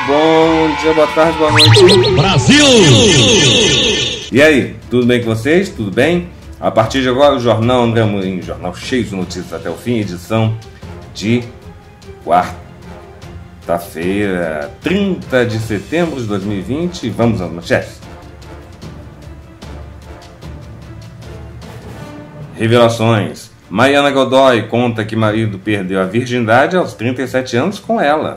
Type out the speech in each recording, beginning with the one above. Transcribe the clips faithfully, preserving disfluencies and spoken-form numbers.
bom dia, boa tarde, boa noite. Brasil! E aí, tudo bem com vocês? Tudo bem? A partir de agora, o Jornal André Amorim, jornal cheio de notícias até o fim, edição de quarta-feira, trinta de setembro de dois mil e vinte. Vamos às manchetes. Revelações. Mariana Godoy conta que marido perdeu a virgindade aos trinta e sete anos com ela.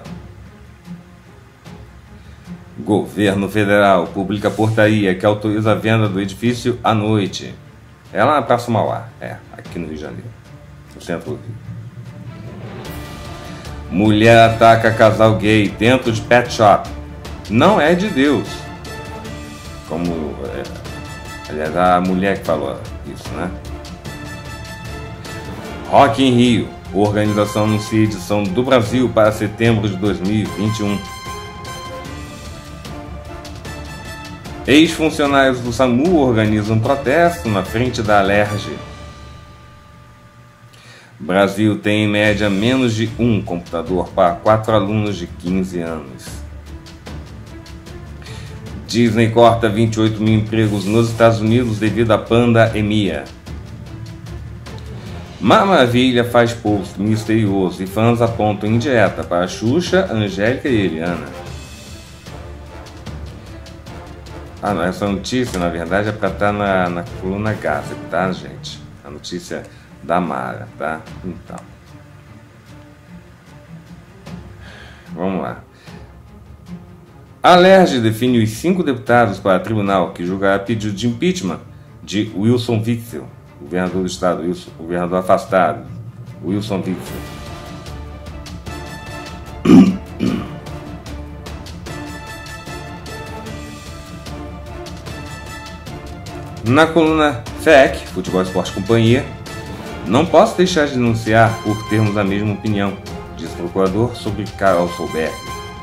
Governo Federal publica portaria que autoriza a venda do edifício à noite. É lá na Praça Mauá, é, aqui no Rio de Janeiro, no centro do Rio. Mulher ataca casal gay dentro de pet shop. Não é de Deus. Como, é, aliás, a mulher que falou isso, né? Rock in Rio. A organização anuncia a edição do Brasil para setembro de dois mil e vinte e um. Ex-funcionários do SAMU organizam protesto na frente da Alerj. Brasil tem em média menos de um computador para quatro alunos de quinze anos. Disney corta vinte e oito mil empregos nos Estados Unidos devido à pandemia. Maravilha faz post misterioso e fãs apontam indireta para Xuxa, Angélica e Eliana. Ah, não, essa notícia, na verdade, é para estar na, na coluna Gazeta, tá, gente? A notícia da Mara, tá? Então. Vamos lá. A Alerj define os cinco deputados para o tribunal que julgará pedido de impeachment de Wilson Witzel, governador do estado, Wilson, governador afastado, Wilson Witzel. Na coluna F E C, Futebol Esporte Companhia, não posso deixar de denunciar por termos a mesma opinião, diz o procurador sobre Carol Solberg.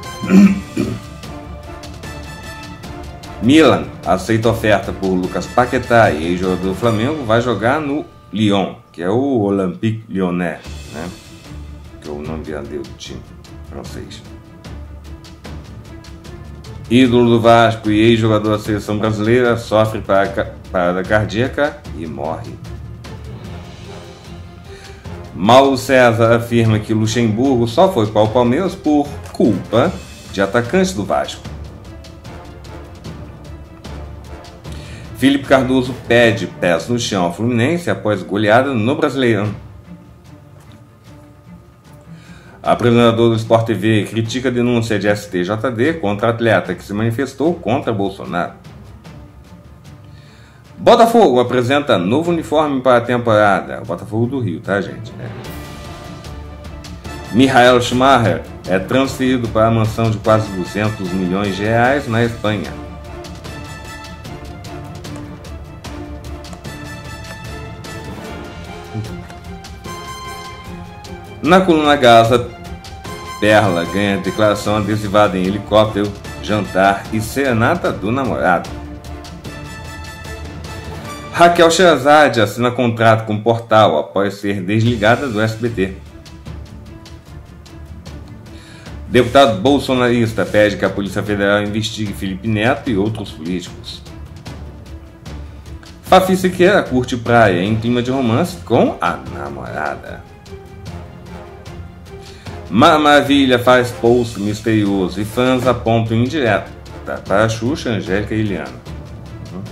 Milan aceita oferta por Lucas Paquetá e ex-jogador do Flamengo vai jogar no Lyon, que é o Olympique Lyonnais, né? Que é o nome verdadeiro do time francês. Ídolo do Vasco e ex-jogador da seleção brasileira sofre parada cardíaca e morre. Mauro César afirma que Luxemburgo só foi para o Palmeiras por culpa de atacantes do Vasco. Felipe Cardoso pede pés no chão ao Fluminense após goleada no Brasileirão. Apresentador do Sport T V critica a denúncia de S T J D contra atleta que se manifestou contra Bolsonaro. Botafogo apresenta novo uniforme para a temporada. O Botafogo do Rio, tá, gente? É. Michael Schumacher é transferido para a mansão de quase duzentos milhões de reais na Espanha. Na coluna Gaza, Perla ganha declaração adesivada em helicóptero, jantar e serenata do namorado. Raquel Sherazade assina contrato com o Portal após ser desligada do S B T. Deputado bolsonarista pede que a Polícia Federal investigue Felipe Neto e outros políticos. Fafi Siqueira curte praia em clima de romance com a namorada. Maravilha faz post misterioso e fãs apontam indireto para Xuxa, Angélica e Eliana. Uhum.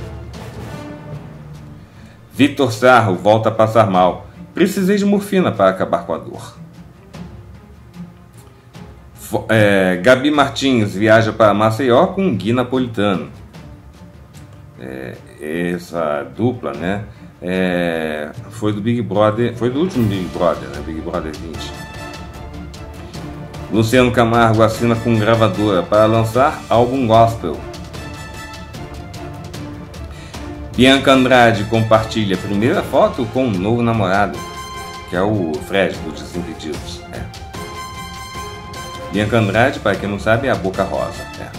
Victor Sarro volta a passar mal. Precisei de morfina para acabar com a dor. É, Gabi Martins viaja para Maceió com Gui Napolitano. É, essa dupla, né? É, foi do Big Brother, foi do último Big Brother, né? Big Brother vinte. Luciano Camargo assina com gravadora para lançar álbum gospel. Bianca Andrade compartilha a primeira foto com um novo namorado, que é o Fred do Desimpedidos. É. Bianca Andrade, para quem não sabe, é a Boca Rosa. É.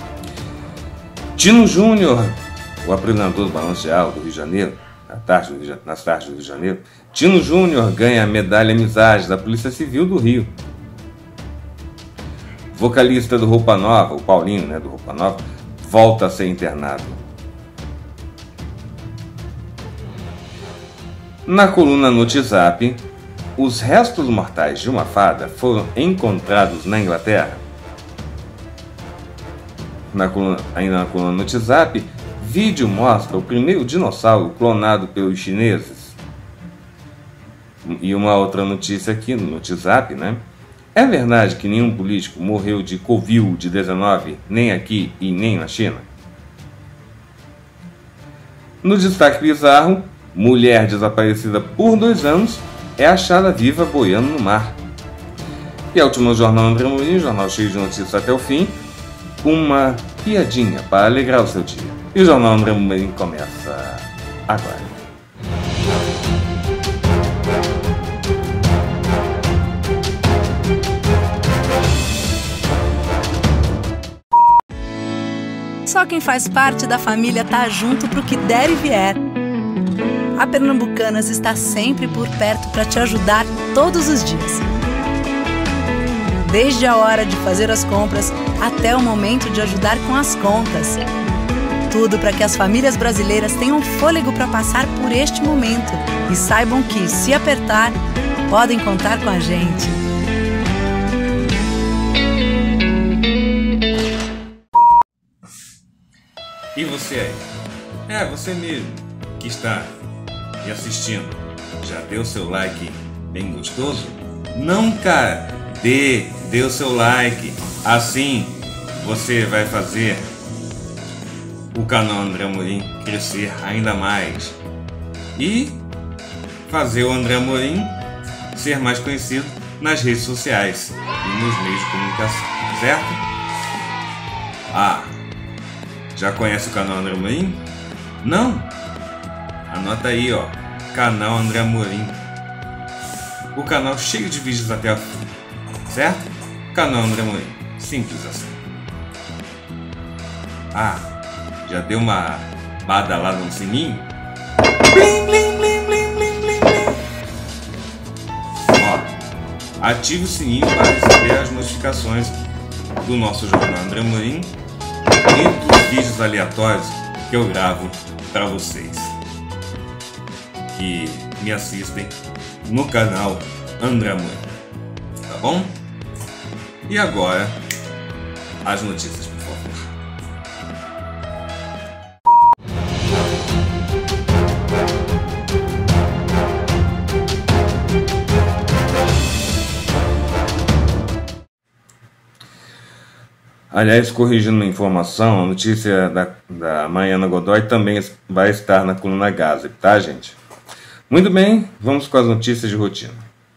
Tino Júnior, o apresentador do Balanço Geral do Rio de Janeiro, na tarde do Rio, nas tardes do Rio de Janeiro, Tino Júnior ganha a medalha Amizade da Polícia Civil do Rio. vocalista do Roupa Nova, o Paulinho, né, do Roupa Nova, volta a ser internado. Na coluna no WhatsApp, os restos mortais de uma fada foram encontrados na Inglaterra. Na coluna, ainda na coluna no WhatsApp, vídeo mostra o primeiro dinossauro clonado pelos chineses. E uma outra notícia aqui no WhatsApp, né? É verdade que nenhum político morreu de covid dezenove, nem aqui e nem na China? No destaque bizarro, mulher desaparecida por dois anos é achada viva boiando no mar. E a última Jornal André Amorim, jornal cheio de notícias até o fim, uma piadinha para alegrar o seu dia. E o Jornal André Amorim começa agora. Só quem faz parte da família tá junto pro que der e vier. A Pernambucanas está sempre por perto para te ajudar todos os dias. Desde a hora de fazer as compras até o momento de ajudar com as contas. Tudo para que as famílias brasileiras tenham fôlego para passar por este momento e saibam que, se apertar, podem contar com a gente. E você aí? É, você mesmo que está me assistindo. Já deu seu like bem gostoso? Não, cara! Dê, dê o seu like. Assim você vai fazer o canal André Amorim crescer ainda mais e fazer o André Amorim ser mais conhecido nas redes sociais e nos meios de comunicação, certo? Ah, já conhece o canal André Amorim? Não? Anota aí, ó, canal André Amorim. O canal cheio de vídeos até a fim, certo? Canal André Amorim, simples assim. Ah, já deu uma badalada no sininho? Blim, blim, blim, blim, blim, blim, blim. Ó, ative o sininho para receber as notificações do nosso jornal André Amorim e dos vídeos aleatórios que eu gravo para vocês que me assistem no canal André Amorim, tá bom? E agora as notícias, por favor. Aliás, corrigindo uma informação, a notícia da, da Mariana Godoy também vai estar na coluna Gazeta, tá, gente? Muito bem, vamos com as notícias de rotina.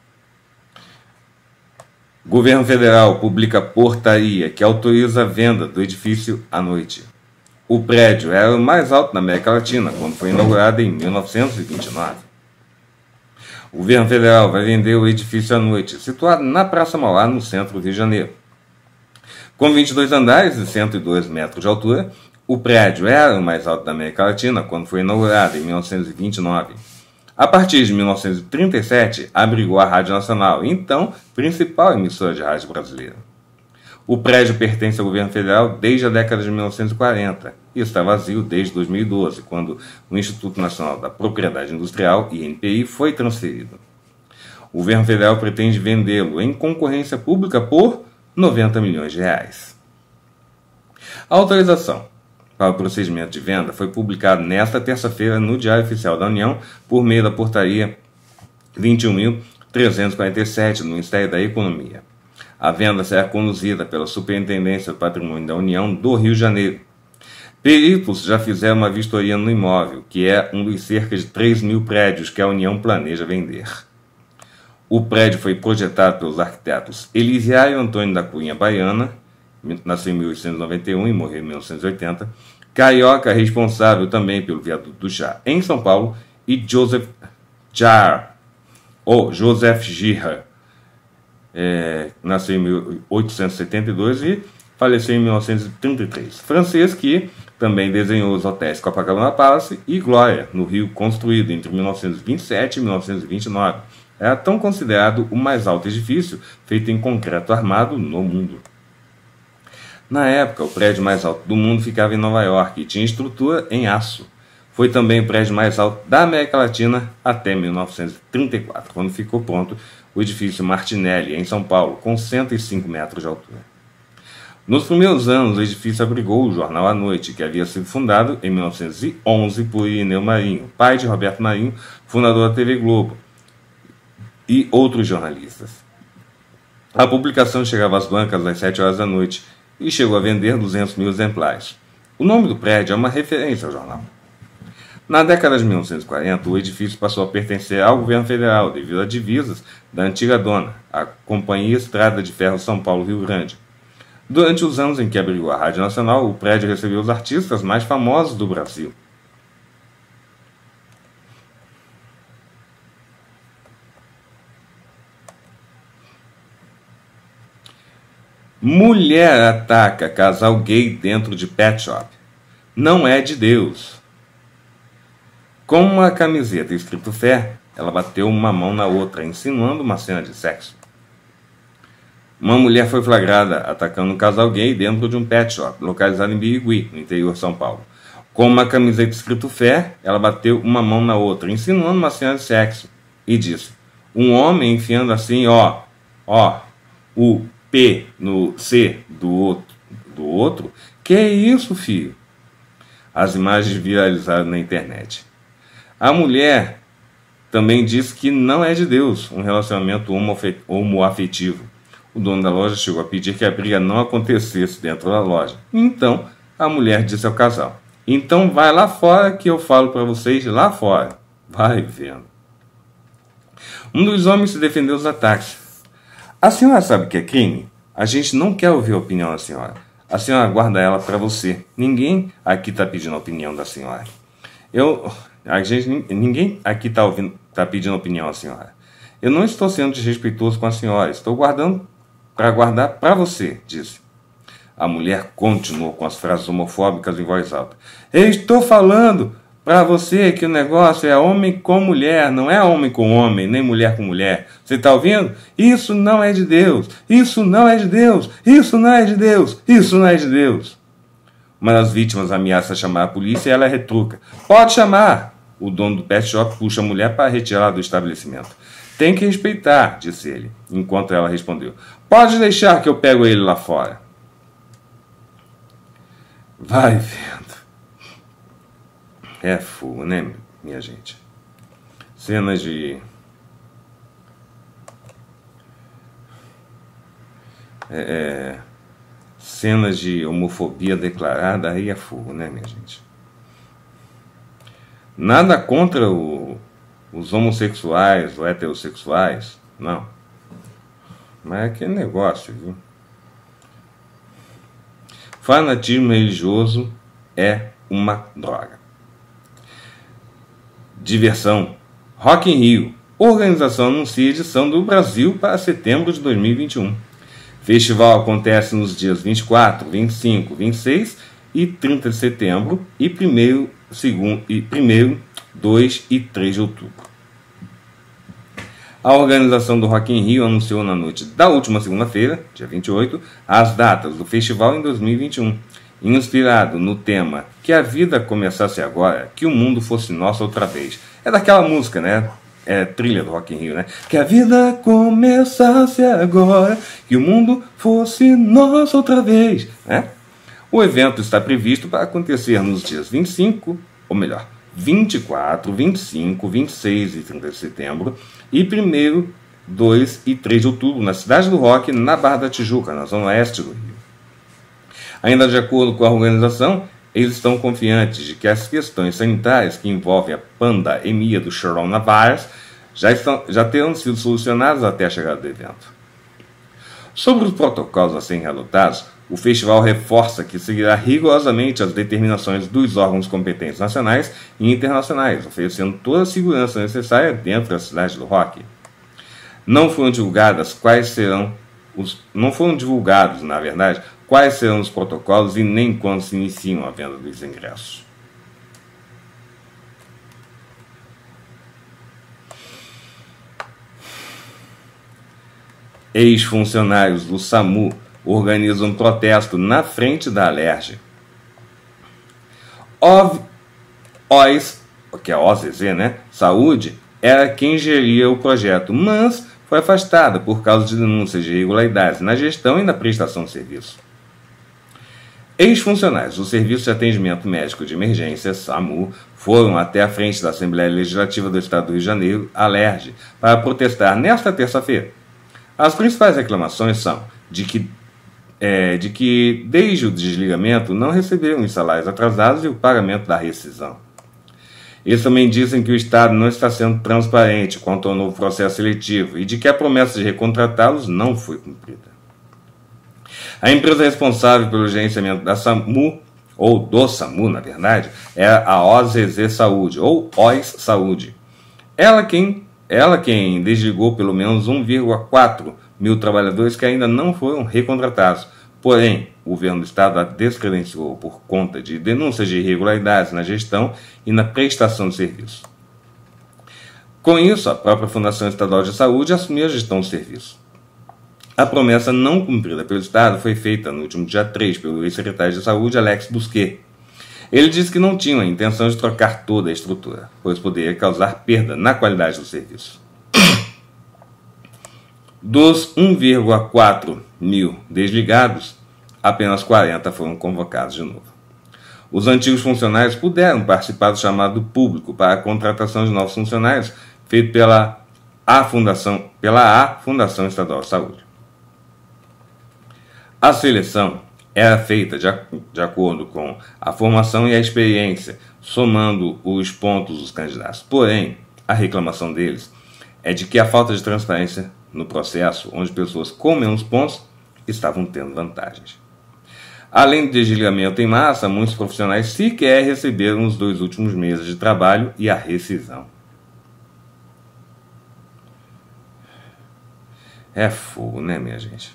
Governo Federal publica portaria que autoriza a venda do edifício à noite. O prédio era o mais alto da América Latina quando foi inaugurado em mil novecentos e vinte e nove. O Governo Federal vai vender o edifício à noite, situado na Praça Mauá, no centro do Rio de Janeiro. Com vinte e dois andares e cento e dois metros de altura, o prédio era o mais alto da América Latina quando foi inaugurado em mil novecentos e vinte e nove. A partir de mil novecentos e trinta e sete, abrigou a Rádio Nacional, então principal emissora de rádio brasileira. O prédio pertence ao governo federal desde a década de mil novecentos e quarenta e está vazio desde dois mil e doze, quando o Instituto Nacional da Propriedade Industrial, I N P I, foi transferido. O governo federal pretende vendê-lo em concorrência pública por noventa milhões de reais. A autorização para o procedimento de venda foi publicado nesta terça-feira no Diário Oficial da União por meio da portaria vinte e um mil trezentos e quarenta e sete do Ministério da Economia. A venda será conduzida pela Superintendência do Patrimônio da União do Rio de Janeiro. Peritos já fizeram uma vistoria no imóvel, que é um dos cerca de três mil prédios que a União planeja vender. O prédio foi projetado pelos arquitetos Elisiário Antônio da Cunha Baiana, nasceu em mil oitocentos e noventa e um e morreu em mil novecentos e oitenta, carioca responsável também pelo Viaduto do Chá, em São Paulo, e Joseph Jar, ou Joseph Girra, é, nasceu em mil oitocentos e setenta e dois e faleceu em mil novecentos e trinta e três. Francês que também desenhou os hotéis Copacabana Palace e Glória, no Rio, construído entre mil novecentos e vinte e sete e mil novecentos e vinte e nove. É tão considerado o mais alto edifício feito em concreto armado no mundo. Na época, o prédio mais alto do mundo ficava em Nova York e tinha estrutura em aço. Foi também o prédio mais alto da América Latina até mil novecentos e trinta e quatro, quando ficou pronto o edifício Martinelli, em São Paulo, com cento e cinco metros de altura. Nos primeiros anos, o edifício abrigou o jornal A Noite, que havia sido fundado em mil novecentos e onze por Irineu Marinho, pai de Roberto Marinho, fundador da T V Globo, e outros jornalistas. A publicação chegava às bancas às sete horas da noite e chegou a vender duzentos mil exemplares. O nome do prédio é uma referência ao jornal. Na década de mil novecentos e quarenta, o edifício passou a pertencer ao governo federal devido a divisas da antiga dona, a Companhia Estrada de Ferro São Paulo-Rio Grande. Durante os anos em que abrigou a Rádio Nacional, o prédio recebeu os artistas mais famosos do Brasil. Mulher ataca casal gay dentro de pet shop. Não é de Deus. Com uma camiseta escrito fé, ela bateu uma mão na outra, insinuando uma cena de sexo. Uma mulher foi flagrada atacando um casal gay dentro de um pet shop, localizado em Birigui, no interior de São Paulo. Com uma camiseta escrito fé, ela bateu uma mão na outra, insinuando uma cena de sexo, e disse: um homem enfiando assim, ó, ó, o P no C do outro, do outro? Que isso, filho? As imagens viralizaram na internet. A mulher também disse que não é de Deus um relacionamento homoafetivo. O dono da loja chegou a pedir que a briga não acontecesse dentro da loja. Então, a mulher disse ao casal: então vai lá fora que eu falo para vocês lá fora. Vai vendo. Um dos homens se defendeu dos ataques. A senhora sabe o que é crime? A gente não quer ouvir a opinião da senhora. A senhora guarda ela para você. Ninguém aqui está pedindo a opinião da senhora. Eu... A gente, ninguém aqui está tá pedindo a opinião da senhora. Eu não estou sendo desrespeitoso com a senhora. Estou guardando para guardar para você, disse. A mulher continuou com as frases homofóbicas em voz alta. Eu estou falando para você que o negócio é homem com mulher, não é homem com homem, nem mulher com mulher. Você está ouvindo? Isso não é de Deus. Isso não é de Deus. Isso não é de Deus. Isso não é de Deus. Uma das vítimas ameaça chamar a polícia e ela retruca. Pode chamar. O dono do pet shop puxa a mulher para retirá-la do estabelecimento. Tem que respeitar, disse ele, enquanto ela respondeu. Pode deixar que eu pego ele lá fora. Vai vendo. É fogo, né, minha gente? Cenas de... É... Cenas de homofobia declarada, aí é fogo, né, minha gente? Nada contra o, os homossexuais ou heterossexuais, não. Mas é aquele negócio, viu? Fanatismo religioso é uma droga. Diversão. Rock in Rio. Organização anuncia edição do Brasil para setembro de dois mil e vinte e um. Festival acontece nos dias vinte e quatro, vinte e cinco, vinte e seis e trinta de setembro e primeiro, segundo, e primeiro, dois e três de outubro. A organização do Rock in Rio anunciou na noite da última segunda-feira, dia vinte e oito, as datas do festival em dois mil e vinte e um, inspirado no tema Que a Vida Começasse Agora, que o Mundo Fosse Nosso Outra Vez. É daquela música, né? É trilha do Rock in Rio, né? Que a vida começasse agora, que o mundo fosse nosso outra vez, né? O evento está previsto para acontecer nos dias vinte e cinco, ou melhor, vinte e quatro, vinte e cinco, vinte e seis e trinta de setembro e primeiro, dois e três de outubro, na Cidade do Rock, na Barra da Tijuca, na zona oeste do Rio. Ainda de acordo com a organização, eles estão confiantes de que as questões sanitárias que envolvem a pandemia do coronavírus já, estão, já terão sido solucionadas até a chegada do evento. Sobre os protocolos a serem adotados, o festival reforça que seguirá rigorosamente as determinações dos órgãos competentes nacionais e internacionais, oferecendo toda a segurança necessária dentro da cidade do rock. Não foram divulgadas quais serão os, não foram divulgados, na verdade, quais serão os protocolos e nem quando se iniciam a venda dos ingressos. Ex-funcionários do SAMU organiza um protesto na frente da Alerj. O S, que é O Z Z, né? Saúde, era quem geria o projeto, mas foi afastada por causa de denúncias de irregularidades na gestão e na prestação de serviço. Ex-funcionários do Serviço de Atendimento Médico de Emergência, SAMU, foram até a frente da Assembleia Legislativa do Estado do Rio de Janeiro, Alerj, para protestar nesta terça-feira. As principais reclamações são de que, é, de que, desde o desligamento, não receberam os salários atrasados e o pagamento da rescisão. Eles também dizem que o Estado não está sendo transparente quanto ao novo processo seletivo e de que a promessa de recontratá-los não foi cumprida. A empresa responsável pelo gerenciamento da SAMU, ou do SAMU, na verdade, é a O Z Z Saúde, ou O S Saúde. Ela quem, ela quem desligou pelo menos um vírgula quatro mil trabalhadores que ainda não foram recontratados. Porém, o governo do Estado a descredenciou por conta de denúncias de irregularidades na gestão e na prestação de serviço. Com isso, a própria Fundação Estadual de Saúde assumiu a gestão do serviço. A promessa não cumprida pelo Estado foi feita no último dia três pelo ex-secretário de Saúde, Alex Busquet. Ele disse que não tinha a intenção de trocar toda a estrutura, pois poderia causar perda na qualidade do serviço. Dos um vírgula quatro mil desligados, apenas quarenta foram convocados de novo. Os antigos funcionários puderam participar do chamado público para a contratação de novos funcionários feito pela A Fundação, pela A Fundação Estadual de Saúde. A seleção era feita de, de acordo com a formação e a experiência, somando os pontos dos candidatos. Porém, a reclamação deles é de que a falta de transparência no processo, onde pessoas com menos pontos estavam tendo vantagens. Além do desligamento em massa, muitos profissionais sequer receberam os dois últimos meses de trabalho e a rescisão. É fogo, né, minha gente?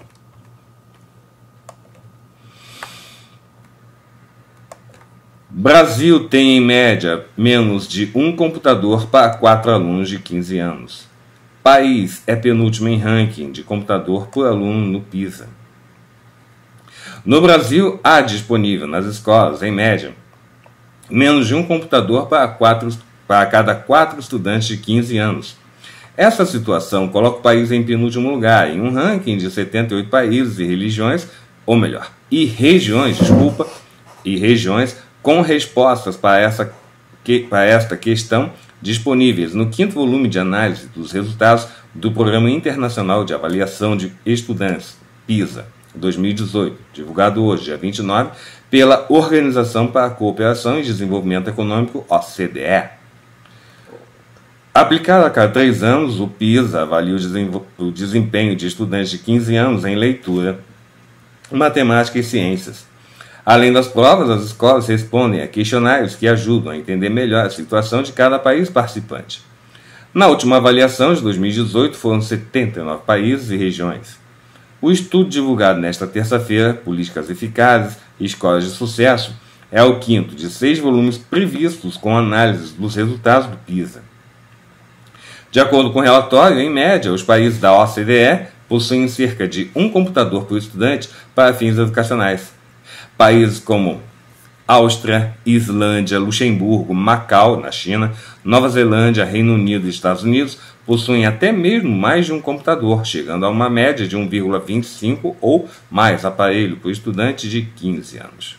Brasil tem, em média, menos de um computador para quatro alunos de quinze anos. País é penúltimo em ranking de computador por aluno no PISA. No Brasil, há disponível nas escolas, em média, menos de um computador para, quatro, para cada quatro estudantes de quinze anos. Essa situação coloca o país em penúltimo lugar, em um ranking de setenta e oito países e religiões, ou melhor, e regiões, desculpa, e regiões com respostas para, essa, que, para esta questão disponíveis no quinto volume de análise dos resultados do Programa Internacional de Avaliação de Estudantes, PISA, dois mil e dezoito, divulgado hoje, dia vinte e nove, pela Organização para a Cooperação e Desenvolvimento Econômico, O C D E. Aplicado a cada três anos, o PISA avalia o desempenho de estudantes de quinze anos em leitura, matemática e ciências. Além das provas, as escolas respondem a questionários que ajudam a entender melhor a situação de cada país participante. Na última avaliação de dois mil e dezoito, foram setenta e nove países e regiões. O estudo divulgado nesta terça-feira, Políticas Eficazes e Escolas de Sucesso, é o quinto de seis volumes previstos com análises dos resultados do PISA. De acordo com o relatório, em média, os países da O C D E possuem cerca de um computador por estudante para fins educacionais. Países como Áustria, Islândia, Luxemburgo, Macau, na China, Nova Zelândia, Reino Unido e Estados Unidos possuem até mesmo mais de um computador, chegando a uma média de um vírgula vinte e cinco ou mais aparelho por estudante de quinze anos.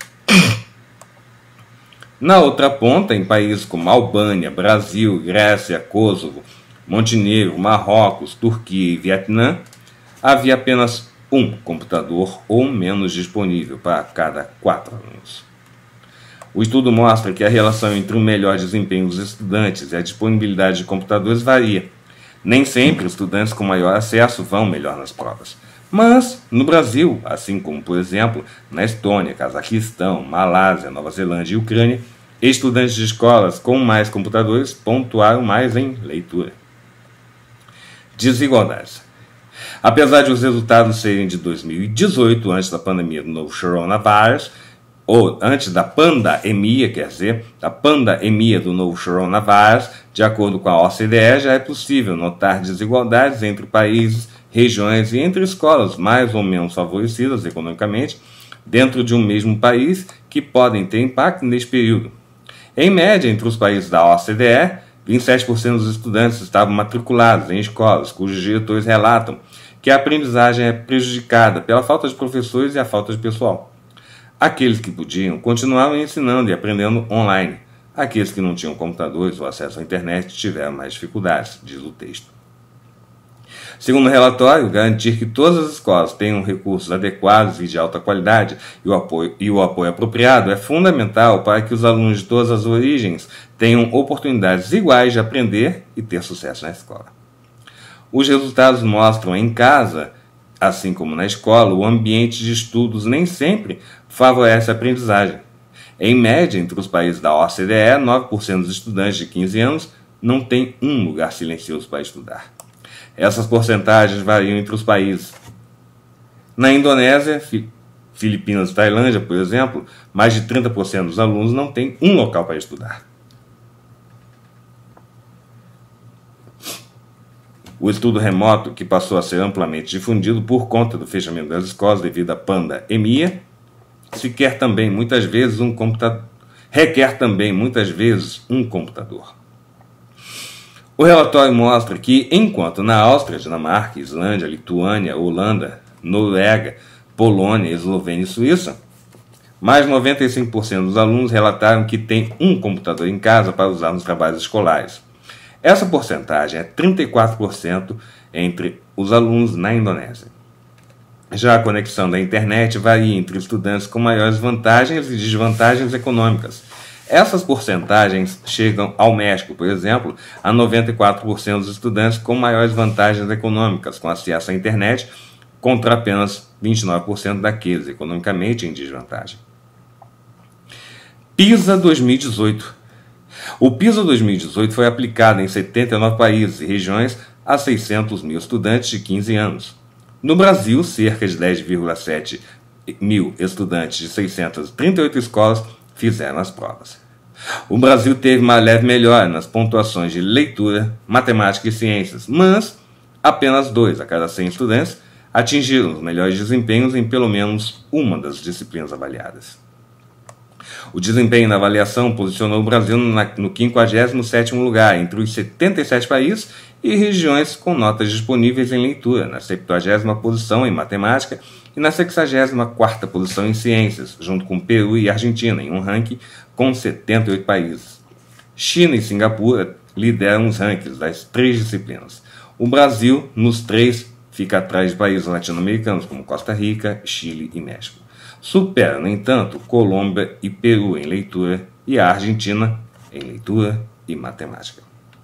Na outra ponta, em países como Albânia, Brasil, Grécia, Kosovo, Montenegro, Marrocos, Turquia e Vietnã, havia apenas um computador ou menos disponível para cada quatro alunos. O estudo mostra que a relação entre o melhor desempenho dos estudantes e a disponibilidade de computadores varia. Nem sempre estudantes com maior acesso vão melhor nas provas. Mas, no Brasil, assim como, por exemplo, na Estônia, Cazaquistão, Malásia, Nova Zelândia e Ucrânia, estudantes de escolas com mais computadores pontuaram mais em leitura. Desigualdades. Apesar de os resultados serem de dois mil e dezoito, antes da pandemia do novo coronavírus, ou antes da pandemia, quer dizer, da pandemia do novo coronavírus, de acordo com a O C D E, já é possível notar desigualdades entre países, regiões e entre escolas mais ou menos favorecidas economicamente dentro de um mesmo país que podem ter impacto neste período. Em média, entre os países da O C D E, vinte e sete por cento dos estudantes estavam matriculados em escolas cujos diretores relatam que a aprendizagem é prejudicada pela falta de professores e a falta de pessoal. Aqueles que podiam continuavam ensinando e aprendendo online. Aqueles que não tinham computadores ou acesso à internet tiveram mais dificuldades, diz o texto. Segundo o relatório, garantir que todas as escolas tenham recursos adequados e de alta qualidade e o apoio, e o apoio apropriado é fundamental para que os alunos de todas as origens tenham oportunidades iguais de aprender e ter sucesso na escola. Os resultados mostram em casa, assim como na escola, o ambiente de estudos nem sempre favorece a aprendizagem. Em média, entre os países da O C D E, nove por cento dos estudantes de quinze anos não têm um lugar silencioso para estudar. Essas porcentagens variam entre os países. Na Indonésia, Filipinas e Tailândia, por exemplo, mais de trinta por cento dos alunos não têm um local para estudar. O estudo remoto, que passou a ser amplamente difundido por conta do fechamento das escolas devido à pandemia, sequer também muitas vezes um computador, requer também muitas vezes um computador. O relatório mostra que, enquanto na Áustria, Dinamarca, Islândia, Lituânia, Holanda, Noruega, Polônia, Eslovênia e Suíça, mais de noventa e cinco por cento dos alunos relataram que têm um computador em casa para usar nos trabalhos escolares. Essa porcentagem é trinta e quatro por cento entre os alunos na Indonésia. Já a conexão da internet varia entre estudantes com maiores vantagens e desvantagens econômicas. Essas porcentagens chegam ao México, por exemplo, a noventa e quatro por cento dos estudantes com maiores vantagens econômicas com acesso à internet, contra apenas vinte e nove por cento daqueles economicamente em desvantagem. PISA dois mil e dezoito. O PISA dois mil e dezoito foi aplicado em setenta e nove países e regiões a seiscentos mil estudantes de quinze anos. No Brasil, cerca de dez vírgula sete mil estudantes de seiscentas e trinta e oito escolas fizeram as provas. O Brasil teve uma leve melhora nas pontuações de leitura, matemática e ciências, mas apenas dois a cada cem estudantes atingiram os melhores desempenhos em pelo menos uma das disciplinas avaliadas. O desempenho na avaliação posicionou o Brasil no quinquagésimo sétimo lugar entre os setenta e sete países e regiões com notas disponíveis em leitura, na septuagésima posição em matemática e na sexagésima quarta posição em ciências, junto com Peru e Argentina, em um ranking com setenta e oito países. China e Singapura lideram os rankings das três disciplinas. O Brasil, nos três, fica atrás de países latino-americanos como Costa Rica, Chile e México. Supera, no entanto, Colômbia e Peru em leitura e a Argentina em leitura e matemática.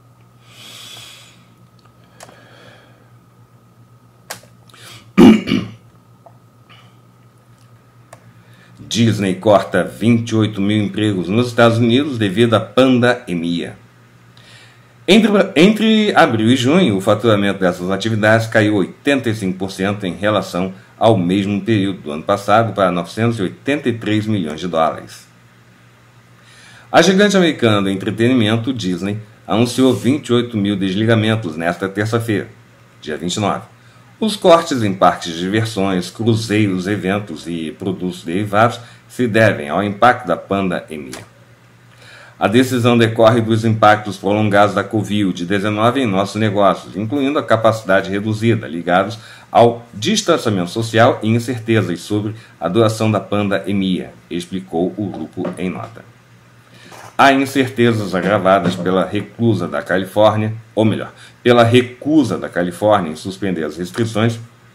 Disney corta vinte e oito mil empregos nos Estados Unidos devido à pandemia. Entre, entre abril e junho, o faturamento dessas atividades caiu oitenta e cinco por cento em relação ao mesmo período do ano passado para novecentos e oitenta e três milhões de dólares. A gigante americana do entretenimento, Disney, anunciou vinte e oito mil desligamentos nesta terça-feira, dia vinte e nove. Os cortes em parques de diversões, cruzeiros, eventos e produtos derivados se devem ao impacto da pandemia. A decisão decorre dos impactos prolongados da covid dezenove em nossos negócios, incluindo a capacidade reduzida, ligados ao distanciamento social e incertezas sobre a duração da pandemia, explicou o grupo em nota. Há incertezas agravadas pela recusa da Califórnia, ou melhor, pela recusa da Califórnia em suspender as restrições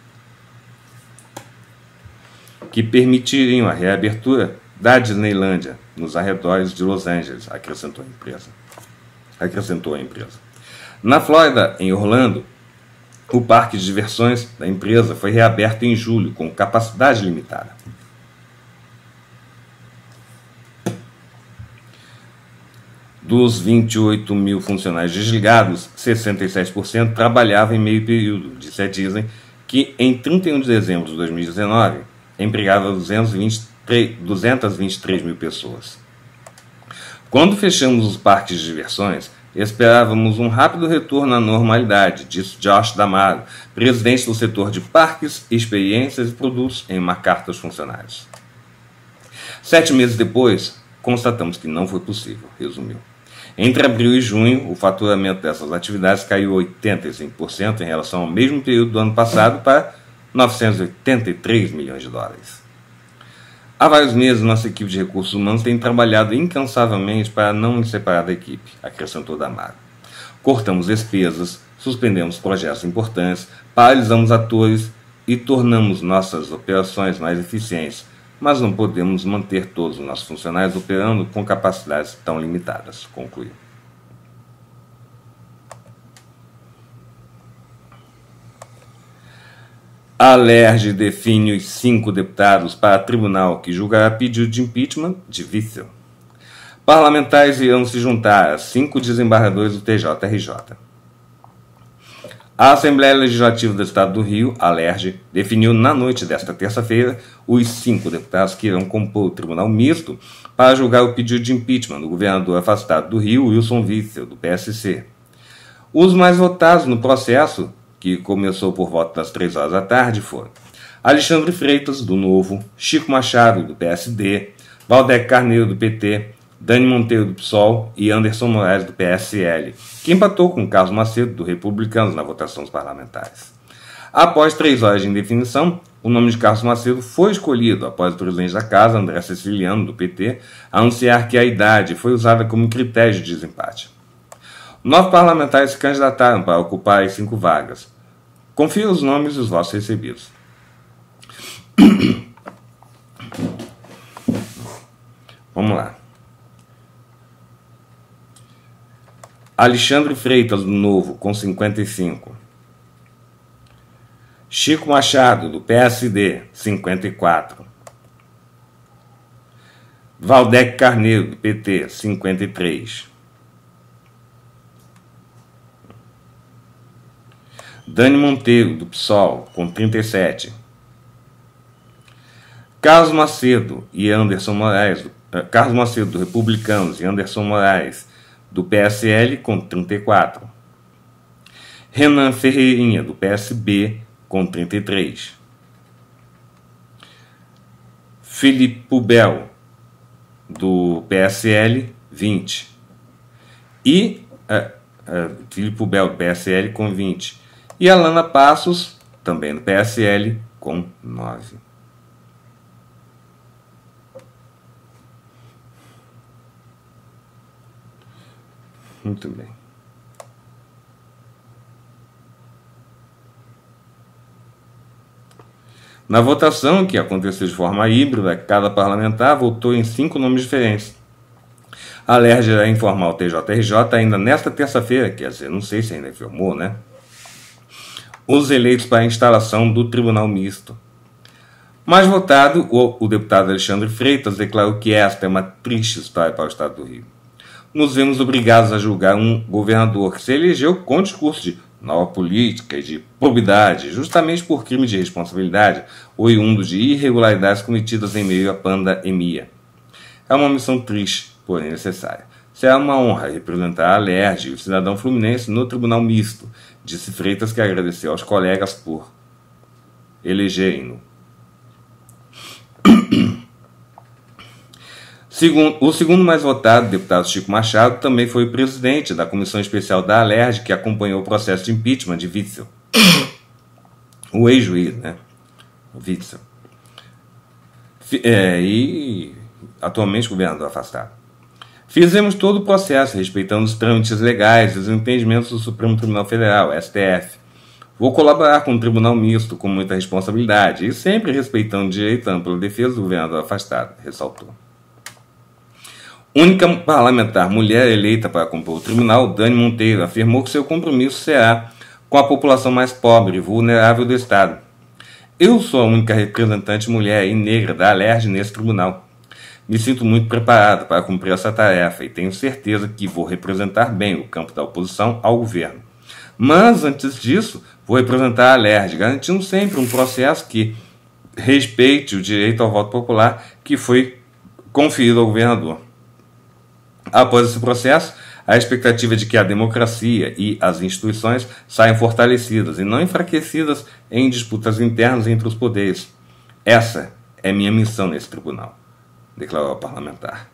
que permitiriam a reabertura da Disneylândia nos arredores de Los Angeles, acrescentou a empresa. Acrescentou a empresa. Na Flórida, em Orlando, o parque de diversões da empresa foi reaberto em julho com capacidade limitada. Dos vinte e oito mil funcionários desligados, sessenta e sete por cento trabalhavam em meio período, disse a Disney, que em trinta e um de dezembro de dois mil e dezenove empregava duzentas e vinte e três mil pessoas. Quando fechamos os parques de diversões, Esperávamos um rápido retorno à normalidade, disse Josh D'Amaro, presidente do setor de parques, experiências e produtos, em uma carta aos funcionários. Sete meses depois, constatamos que não foi possível, resumiu. Entre abril e junho, o faturamento dessas atividades caiu oitenta e cinco por cento em relação ao mesmo período do ano passado para novecentos e oitenta e três milhões de dólares. Há vários meses, nossa equipe de recursos humanos tem trabalhado incansavelmente para não nos separar da equipe, acrescentou D'Amaro. Cortamos despesas, suspendemos projetos importantes, paralisamos atores e tornamos nossas operações mais eficientes, mas não podemos manter todos os nossos funcionários operando com capacidades tão limitadas, concluiu. A Alerj define os cinco deputados para tribunal que julgará pedido de impeachment de Witzel. Parlamentares irão se juntar a cinco desembargadores do T J R J. A Assembleia Legislativa do Estado do Rio, a Alerj, definiu na noite desta terça-feira os cinco deputados que irão compor o tribunal misto para julgar o pedido de impeachment do governador afastado do Rio, Wilson Witzel, do P S C. Os mais votados no processo, que começou por volta das três horas da tarde, foram Alexandre Freitas, do Novo, Chico Machado, do P S D, Valdec Carneiro, do P T, Dani Monteiro, do P SOL e Anderson Moraes, do P S L, que empatou com Carlos Macedo, do Republicanos, na votação dos parlamentares. Após três horas de indefinição, o nome de Carlos Macedo foi escolhido após o presidente da Casa, André Ceciliano, do P T, anunciar que a idade foi usada como critério de desempate. Nove parlamentares se candidataram para ocupar as cinco vagas. Confira os nomes e os votos recebidos. Vamos lá. Alexandre Freitas, do Novo, com cinquenta e cinco. Chico Machado, do P S D, cinquenta e quatro. Valdec Carneiro, do P T, cinquenta e três. Dani Monteiro, do P SOL, com trinta e sete. Carlos Macedo e Anderson Moraes, do, uh, Carlos Macedo, do Republicanos, e Anderson Moraes, do P S L, com trinta e quatro. Renan Ferreirinha, do P S B, com trinta e três. Felipe Pubel, do P S L, vinte. E uh, uh, Felipe Pubel, do P S L, com vinte. E Alana Passos, também do P S L, com nove. Muito bem. Na votação, que aconteceu de forma híbrida, cada parlamentar votou em cinco nomes diferentes. A Alerj irá informar o T J R J ainda nesta terça-feira, quer dizer, não sei se ainda informou, né? Os eleitos para a instalação do Tribunal Misto. Mais votado, o, o deputado Alexandre Freitas declarou que esta é uma triste história para o Estado do Rio. Nos vemos obrigados a julgar um governador que se elegeu com discurso de nova política e de probidade, justamente por crime de responsabilidade, oriundo de irregularidades cometidas em meio à pandemia. É uma missão triste, porém necessária. Será uma honra representar a Alerj e o cidadão fluminense no Tribunal Misto, disse Freitas, que agradeceu aos colegas por elegerem-no. Segundo, o segundo mais votado, o deputado Chico Machado, também foi o presidente da comissão especial da Alerj, que acompanhou o processo de impeachment de Witzel. O ex-juiz, né? Witzel. É, e atualmente governador afastado. Fizemos todo o processo, respeitando os trâmites legais e os entendimentos do Supremo Tribunal Federal, S T F. Vou colaborar com o Tribunal Misto com muita responsabilidade e sempre respeitando o direito à ampla defesa do governador afastado, ressaltou. Única parlamentar mulher eleita para compor o tribunal, Dani Monteiro, afirmou que seu compromisso será com a população mais pobre e vulnerável do Estado. Eu sou a única representante mulher e negra da Alerj nesse tribunal. Me sinto muito preparado para cumprir essa tarefa e tenho certeza que vou representar bem o campo da oposição ao governo. Mas, antes disso, vou representar a Alerj, garantindo sempre um processo que respeite o direito ao voto popular que foi conferido ao governador. Após esse processo, a expectativa é de que a democracia e as instituições saiam fortalecidas e não enfraquecidas em disputas internas entre os poderes. Essa é minha missão nesse tribunal, declarou a parlamentar.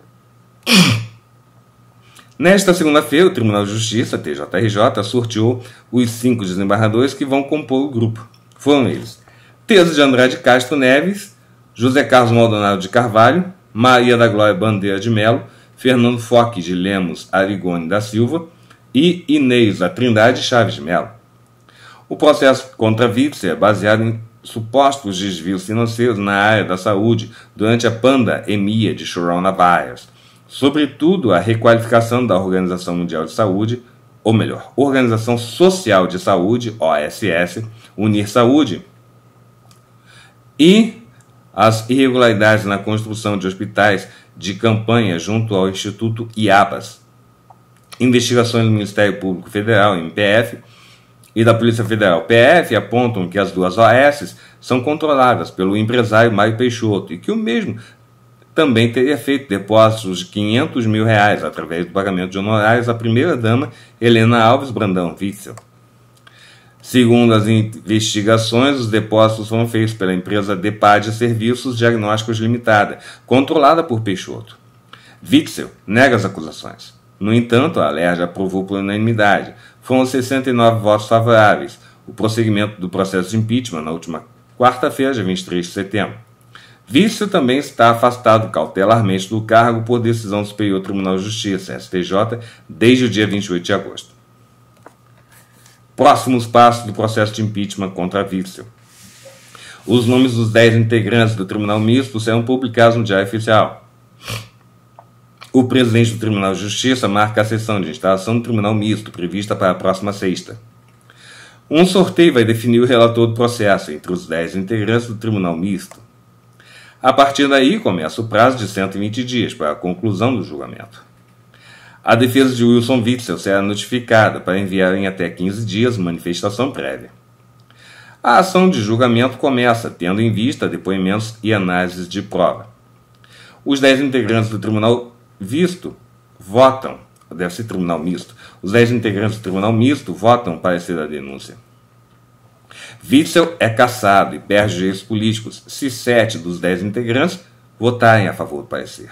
Nesta segunda-feira, o Tribunal de Justiça, T J R J, sorteou os cinco desembargadores que vão compor o grupo. Foram eles: Teso de Andrade Castro Neves, José Carlos Maldonado de Carvalho, Maria da Glória Bandeira de Melo, Fernando Foque de Lemos Arigoni da Silva e Inês da Trindade Chaves de Melo. O processo contra Witzel é baseado em supostos desvios financeiros na área da saúde durante a pandemia de coronavírus, sobretudo a requalificação da Organização Mundial de Saúde, ou melhor, Organização Social de Saúde, O S S, Unir Saúde, e as irregularidades na construção de hospitais de campanha junto ao Instituto IABAS. Investigações do Ministério Público Federal, M P F, e da Polícia Federal, P F, apontam que as duas O S são controladas pelo empresário Mário Peixoto e que o mesmo também teria feito depósitos de quinhentos mil reais através do pagamento de honorários à primeira-dama Helena Alves Brandão Witzel. Segundo as investigações, os depósitos foram feitos pela empresa Depad Serviços Diagnósticos Limitada, controlada por Peixoto. Witzel nega as acusações. No entanto, a Alerj aprovou por unanimidade. Foram sessenta e nove votos favoráveis. O prosseguimento do processo de impeachment na última quarta-feira, dia vinte e três de setembro. Witzel também está afastado cautelarmente do cargo por decisão do Superior Tribunal de Justiça, S T J, desde o dia vinte e oito de agosto. Próximos passos do processo de impeachment contra Witzel. Os nomes dos dez integrantes do Tribunal Misto serão publicados no Diário Oficial. O presidente do Tribunal de Justiça marca a sessão de instalação do Tribunal Misto, prevista para a próxima sexta. Um sorteio vai definir o relator do processo entre os dez integrantes do Tribunal Misto. A partir daí, começa o prazo de cento e vinte dias para a conclusão do julgamento. A defesa de Wilson Witzel será notificada para enviar em até quinze dias manifestação prévia. A ação de julgamento começa tendo em vista depoimentos e análises de prova. Os dez integrantes do Tribunal Visto votam, deve ser Tribunal Misto, os dez integrantes do Tribunal Misto votam parecer da denúncia. Witzel é cassado e perde direitos políticos se sete dos dez integrantes votarem a favor do parecer.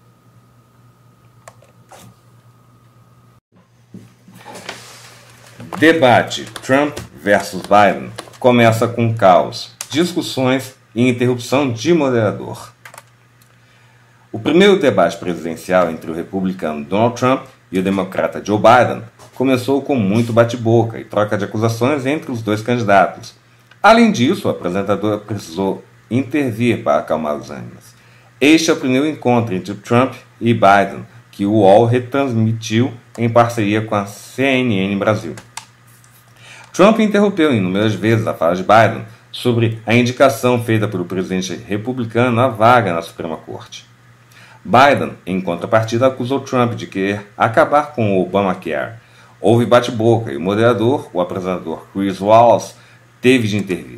Debate Trump versus Biden começa com caos, discussões e interrupção de moderador. O primeiro debate presidencial entre o republicano Donald Trump e o democrata Joe Biden começou com muito bate-boca e troca de acusações entre os dois candidatos. Além disso, o apresentador precisou intervir para acalmar os ânimos. Este é o primeiro encontro entre Trump e Biden, que o U O L retransmitiu em parceria com a C N N Brasil. Trump interrompeu inúmeras vezes a fala de Biden sobre a indicação feita pelo presidente republicano à vaga na Suprema Corte. Biden, em contrapartida, acusou Trump de querer acabar com o Obamacare. Houve bate-boca e o moderador, o apresentador Chris Wallace, teve de intervir.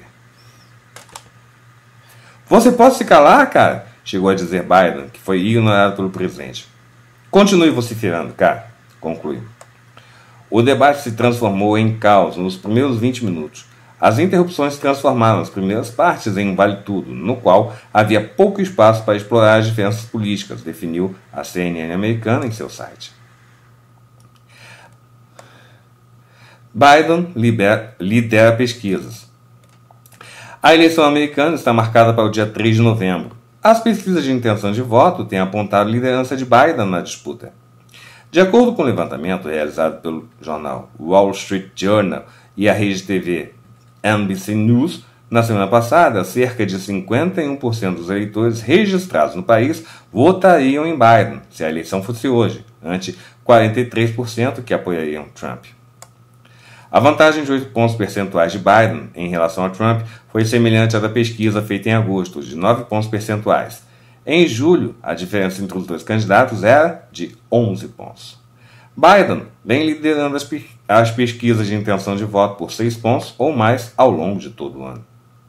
"Você pode se calar, cara?", chegou a dizer Biden, que foi ignorado pelo presidente. "Continue vociferando, cara", concluiu. O debate se transformou em caos nos primeiros vinte minutos. As interrupções transformaram as primeiras partes em um vale-tudo, no qual havia pouco espaço para explorar as diferenças políticas, definiu a C N N americana em seu site. Biden libera, lidera pesquisas. A eleição americana está marcada para o dia três de novembro. As pesquisas de intenção de voto têm apontado a liderança de Biden na disputa. De acordo com o levantamento realizado pelo jornal Wall Street Journal e a rede T V N B C News, na semana passada, cerca de cinquenta e um por cento dos eleitores registrados no país votariam em Biden se a eleição fosse hoje, ante quarenta e três por cento que apoiariam Trump. A vantagem de oito pontos percentuais de Biden em relação a Trump foi semelhante à da pesquisa feita em agosto, de nove pontos percentuais. Em julho, a diferença entre os dois candidatos era de onze pontos. Biden vem liderando as, pe- as pesquisas de intenção de voto por seis pontos ou mais ao longo de todo o ano.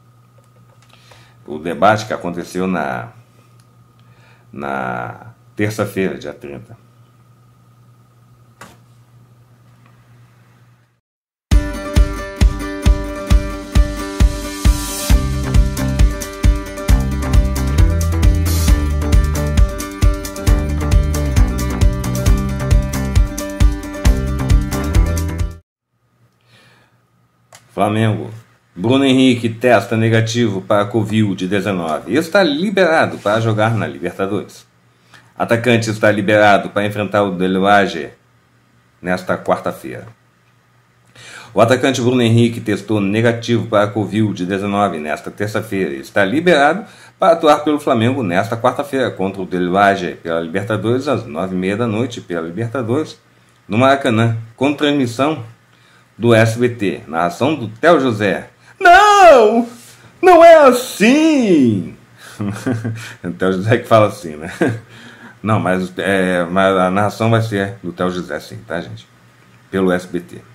O debate que aconteceu na, na terça-feira, dia trinta. Flamengo. Bruno Henrique testa negativo para a covid dezenove e está liberado para jogar na Libertadores. Atacante está liberado para enfrentar o Del Valle nesta quarta-feira. O atacante Bruno Henrique testou negativo para a covid dezenove nesta terça-feira e está liberado para atuar pelo Flamengo nesta quarta-feira contra o Del Valle pela Libertadores às nove e meia da noite pela Libertadores no Maracanã, com transmissão do S B T, narração do Theo José. Não! Não é assim! O Theo José que fala assim, né? Não, mas, é, mas a narração vai ser do Theo José sim, tá, gente? Pelo S B T.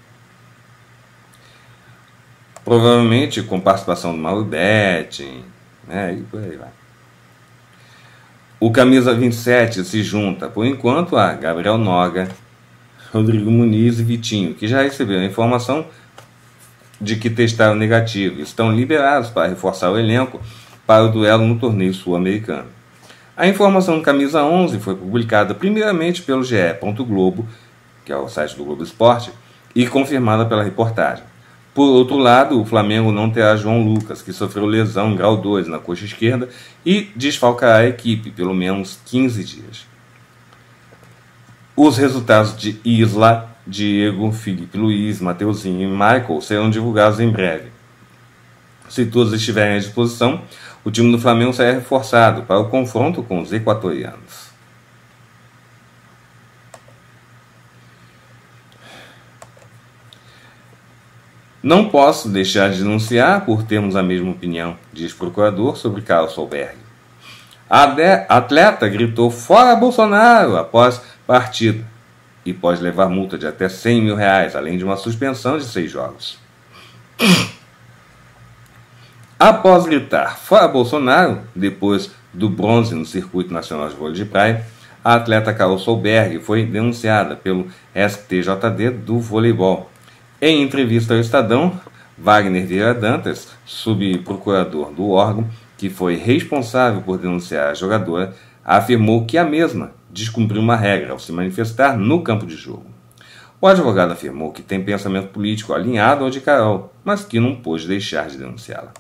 Provavelmente com participação do Maudete, né? E por aí vai. O Camisa vinte e sete se junta, por enquanto, a Gabriel Noga, Rodrigo Muniz e Vitinho, que já receberam a informação de que testaram negativo e estão liberados para reforçar o elenco para o duelo no torneio sul-americano. A informação do Camisa onze foi publicada primeiramente pelo G E. Globo, que é o site do Globo Esporte, e confirmada pela reportagem. Por outro lado, o Flamengo não terá João Lucas, que sofreu lesão em grau dois na coxa esquerda e desfalcará a equipe pelo menos quinze dias. Os resultados de Isla, Diego, Felipe Luiz, Mateuzinho e Michael serão divulgados em breve. Se todos estiverem à disposição, o time do Flamengo será reforçado para o confronto com os equatorianos. Não posso deixar de denunciar por termos a mesma opinião, diz procurador sobre Carlos Solberg. A atleta gritou fora Bolsonaro após partida e pode levar multa de até cem mil reais, além de uma suspensão de seis jogos. Após gritar fora Bolsonaro, depois do bronze no Circuito Nacional de Vôlei de Praia, a atleta Carol Solberg foi denunciada pelo S T J D do voleibol. Em entrevista ao Estadão, Wagner Vieira Dantas, subprocurador do órgão, que foi responsável por denunciar a jogadora, afirmou que a mesma descumpriu uma regra ao se manifestar no campo de jogo. O advogado afirmou que tem pensamento político alinhado ao de Carol, mas que não pôde deixar de denunciá-la.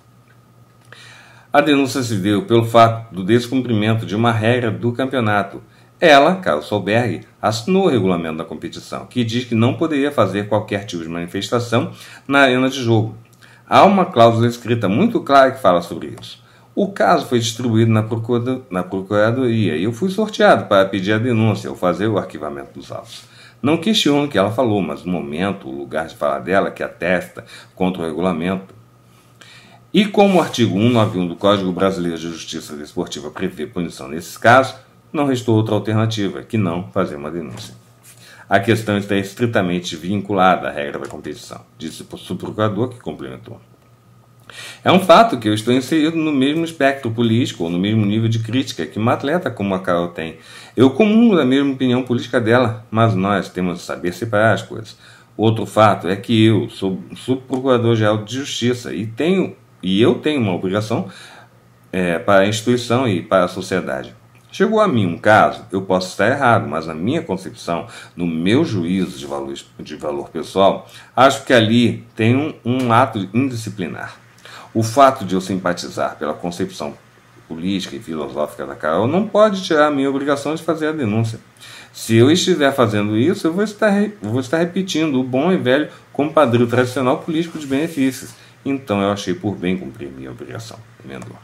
A denúncia se deu pelo fato do descumprimento de uma regra do campeonato. Ela, Carol Solberg, assinou o regulamento da competição, que diz que não poderia fazer qualquer tipo de manifestação na arena de jogo. Há uma cláusula escrita muito clara que fala sobre isso. O caso foi distribuído na, procura, na Procuradoria e eu fui sorteado para pedir a denúncia ou fazer o arquivamento dos autos. Não questiono o que ela falou, mas o momento, o lugar de fala dela que atesta contra o regulamento. E como o artigo cento e noventa e um do Código Brasileiro de Justiça Desportiva prevê punição nesses casos, não restou outra alternativa que não fazer uma denúncia. A questão está estritamente vinculada à regra da competição, disse o subprocurador, que complementou. É um fato que eu estou inserido no mesmo espectro político ou no mesmo nível de crítica que uma atleta como a Carol tem. Eu comungo da mesma opinião política dela, mas nós temos de saber separar as coisas. Outro fato é que eu sou subprocurador-geral de Justiça e, tenho, e eu tenho uma obrigação é, para a instituição e para a sociedade. Chegou a mim um caso, eu posso estar errado, mas na minha concepção, no meu juízo de valor, de valor pessoal, acho que ali tem um, um ato indisciplinar. O fato de eu simpatizar pela concepção política e filosófica da Carol não pode tirar a minha obrigação de fazer a denúncia. Se eu estiver fazendo isso, eu vou estar, vou estar repetindo o bom e velho compadrio tradicional político de benefícios. Então eu achei por bem cumprir minha obrigação, emendou.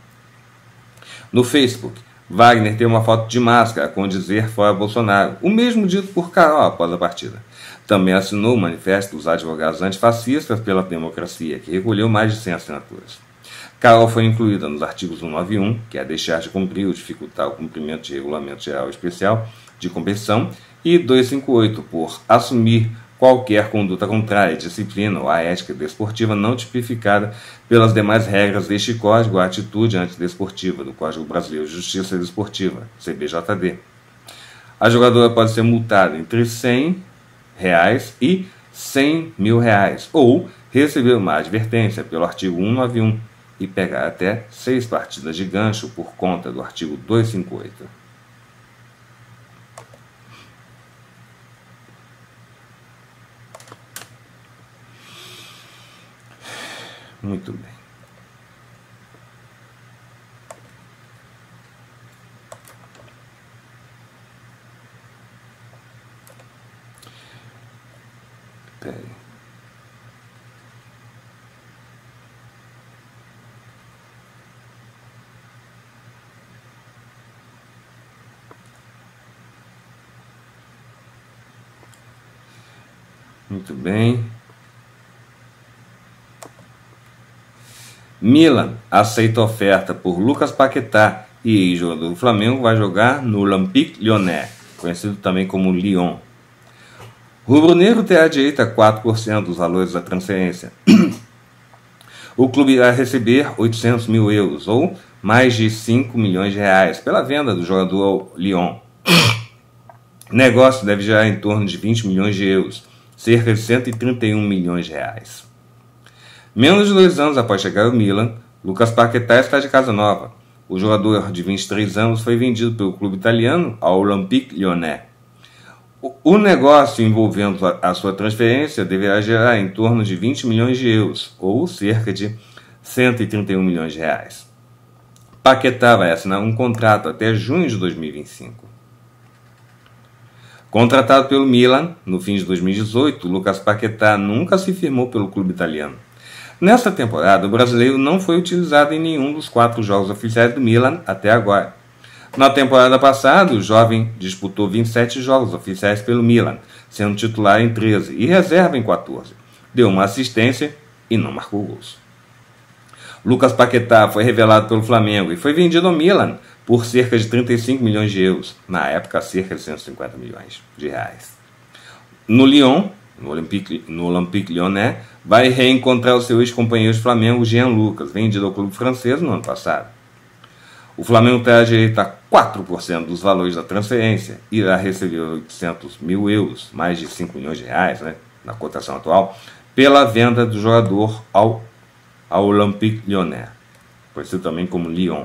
No Facebook, Wagner tem uma foto de máscara com dizer fora Bolsonaro, o mesmo dito por Carol após a partida. Também assinou o manifesto dos advogados antifascistas pela democracia, que recolheu mais de cem assinaturas. Carol foi incluída nos artigos cento e noventa e um, que é deixar de cumprir ou dificultar o cumprimento de regulamento geral especial de competição, e duzentos e cinquenta e oito, por assumir qualquer conduta contrária à disciplina ou à ética desportiva não tipificada pelas demais regras deste código, a atitude antidesportiva do Código Brasileiro de Justiça Desportiva, C B J D. A jogadora pode ser multada entre cem reais e cem mil reais, ou receber uma advertência pelo artigo cento e noventa e um e pegar até seis partidas de gancho por conta do artigo duzentos e cinquenta e oito. Muito bem. Pera aí. Muito bem. Milan aceita oferta por Lucas Paquetá e ex-jogador do Flamengo vai jogar no Olympique Lyonnais, conhecido também como Lyon. Rubro-negro terá direito a quatro por cento dos valores da transferência. O clube irá receber oitocentos mil euros, ou mais de cinco milhões de reais, pela venda do jogador ao Lyon. O negócio deve gerar em torno de vinte milhões de euros, cerca de cento e trinta e um milhões de reais. Menos de dois anos após chegar ao Milan, Lucas Paquetá está de casa nova. O jogador de vinte e três anos foi vendido pelo clube italiano ao Olympique Lyonnais. O negócio envolvendo a sua transferência deverá gerar em torno de vinte milhões de euros, ou cerca de cento e trinta e um milhões de reais. Paquetá vai assinar um contrato até junho de dois mil e vinte e cinco. Contratado pelo Milan no fim de dois mil e dezoito, Lucas Paquetá nunca se firmou pelo clube italiano. Nesta temporada, o brasileiro não foi utilizado em nenhum dos quatro jogos oficiais do Milan até agora. Na temporada passada, o jovem disputou vinte e sete jogos oficiais pelo Milan, sendo titular em treze e reserva em quatorze. Deu uma assistência e não marcou gols. Lucas Paquetá foi revelado pelo Flamengo e foi vendido ao Milan por cerca de trinta e cinco milhões de euros, na época cerca de cento e cinquenta milhões de reais. No Lyon, no Olympique, no Olympique Lyonnais, vai reencontrar o seu ex-companheiro de Flamengo, Jean Lucas, vendido ao clube francês no ano passado. O Flamengo terá direito a quatro por cento dos valores da transferência e irá receber oitocentos mil euros, mais de cinco milhões de reais, né, na cotação atual, pela venda do jogador ao, ao Olympique Lyonnais, conhecido também como Lyon.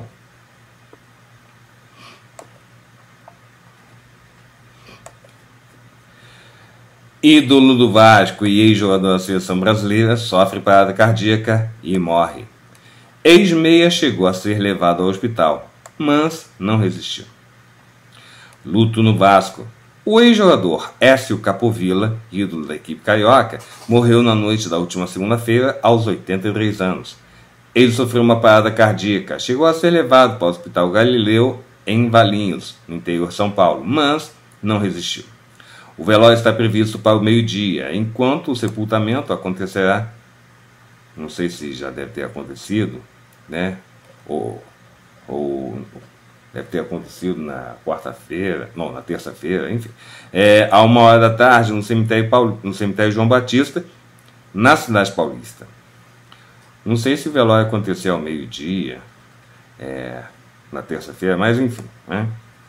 Ídolo do Vasco e ex-jogador da seleção brasileira sofre parada cardíaca e morre. Ex-meia chegou a ser levado ao hospital, mas não resistiu. Luto no Vasco. O ex-jogador Écio Capovilla, ídolo da equipe carioca, morreu na noite da última segunda-feira aos oitenta e três anos. Ele sofreu uma parada cardíaca, chegou a ser levado para o Hospital Galileu em Valinhos, no interior de São Paulo, mas não resistiu. O velório está previsto para o meio-dia, enquanto o sepultamento acontecerá, não sei se já deve ter acontecido, né? Ou, ou deve ter acontecido na quarta-feira, não, na terça-feira, enfim. É, a uma hora da tarde, no cemitério, Paul, no cemitério João Batista, na cidade paulista. Não sei se o velório aconteceu ao meio-dia, é, na terça-feira, mas enfim, né?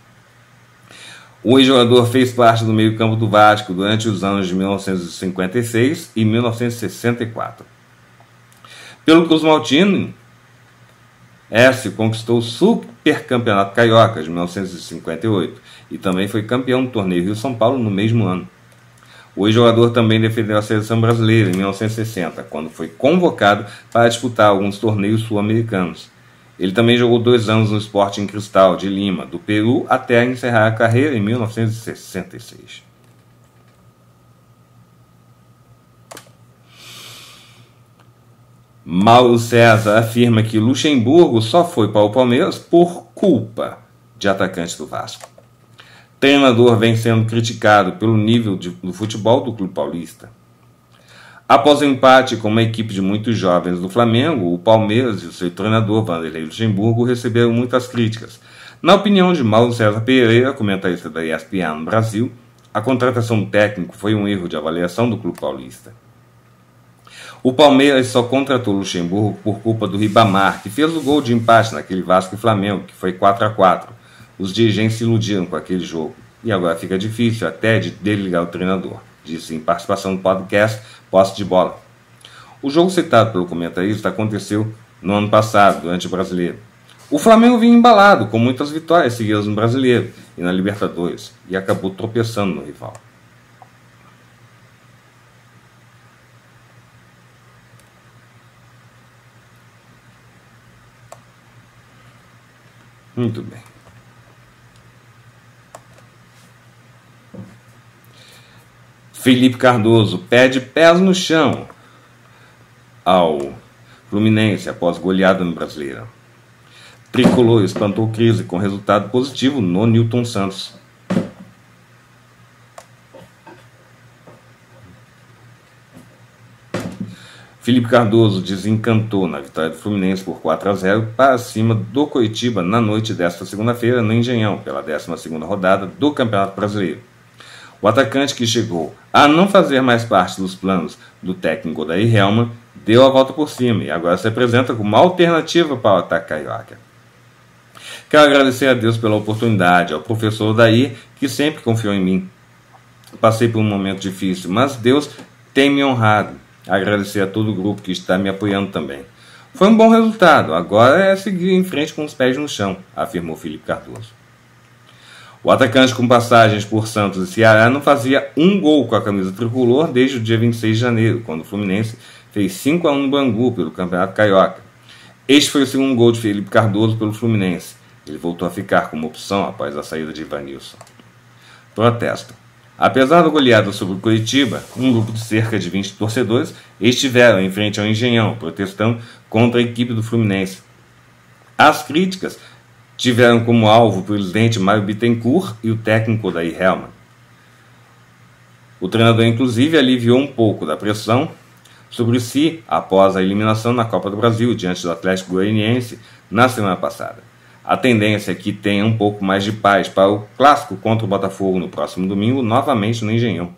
O ex-jogador fez parte do meio-campo do Vasco durante os anos de mil novecentos e cinquenta e seis e mil novecentos e sessenta e quatro. Pelo Cruz Maltino, Écio conquistou o Supercampeonato Carioca de mil novecentos e cinquenta e oito e também foi campeão do torneio Rio-São Paulo no mesmo ano. O ex-jogador também defendeu a seleção brasileira em mil novecentos e sessenta, quando foi convocado para disputar alguns torneios sul-americanos. Ele também jogou dois anos no Sporting Cristal de Lima, do Peru, até encerrar a carreira em mil novecentos e sessenta e seis. Mauro César afirma que Luxemburgo só foi para o Palmeiras por culpa de atacante do Vasco. Treinador vem sendo criticado pelo nível de, do futebol do clube paulista. Após o empate com uma equipe de muitos jovens do Flamengo, o Palmeiras e o seu treinador Vanderlei Luxemburgo receberam muitas críticas. Na opinião de Mauro César Pereira, comentarista da E S P N no Brasil, a contratação do técnico foi um erro de avaliação do clube paulista. O Palmeiras só contratou Luxemburgo por culpa do Ribamar, que fez o gol de empate naquele Vasco e Flamengo, que foi quatro a quatro. Os dirigentes se iludiram com aquele jogo, e agora fica difícil até de desligar o treinador, disse em participação no podcast Posse de Bola. O jogo citado pelo comentarista aconteceu no ano passado, durante o Brasileiro. O Flamengo vinha embalado, com muitas vitórias seguidas no Brasileiro e na Libertadores, e acabou tropeçando no rival. Muito bem. Felipe Cardoso pede pés no chão ao Fluminense após goleada no Brasileirão. Tricolor espantou crise com resultado positivo no Nilton Santos. Felipe Cardoso desencantou na vitória do Fluminense por quatro a zero para cima do Coritiba na noite desta segunda-feira no Engenhão, pela décima segunda rodada do Campeonato Brasileiro. O atacante, que chegou a não fazer mais parte dos planos do técnico Odair Hellmann, deu a volta por cima e agora se apresenta como uma alternativa para o ataque carioca. Quero agradecer a Deus pela oportunidade, ao professor Odair, que sempre confiou em mim. Passei por um momento difícil, mas Deus tem me honrado. Agradecer a todo o grupo que está me apoiando também. Foi um bom resultado, agora é seguir em frente com os pés no chão, afirmou Felipe Cardoso. O atacante, com passagens por Santos e Ceará, não fazia um gol com a camisa tricolor desde o dia vinte e seis de janeiro, quando o Fluminense fez cinco a um no Bangu pelo Campeonato Carioca. Este foi o segundo gol de Felipe Cardoso pelo Fluminense. Ele voltou a ficar como opção após a saída de Ivanilson. Protesto. Apesar da goleada sobre o Coritiba, um grupo de cerca de vinte torcedores estiveram em frente ao Engenhão, protestando contra a equipe do Fluminense. As críticas tiveram como alvo o presidente Mário Bittencourt e o técnico Odair Hellmann. O treinador, inclusive, aliviou um pouco da pressão sobre si após a eliminação na Copa do Brasil diante do Atlético Goianiense na semana passada. A tendência é que tenha um pouco mais de paz para o clássico contra o Botafogo no próximo domingo, novamente no Engenhão.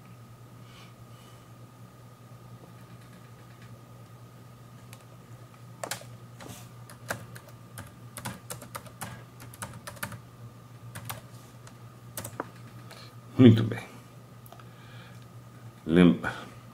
Muito bem. Lembra.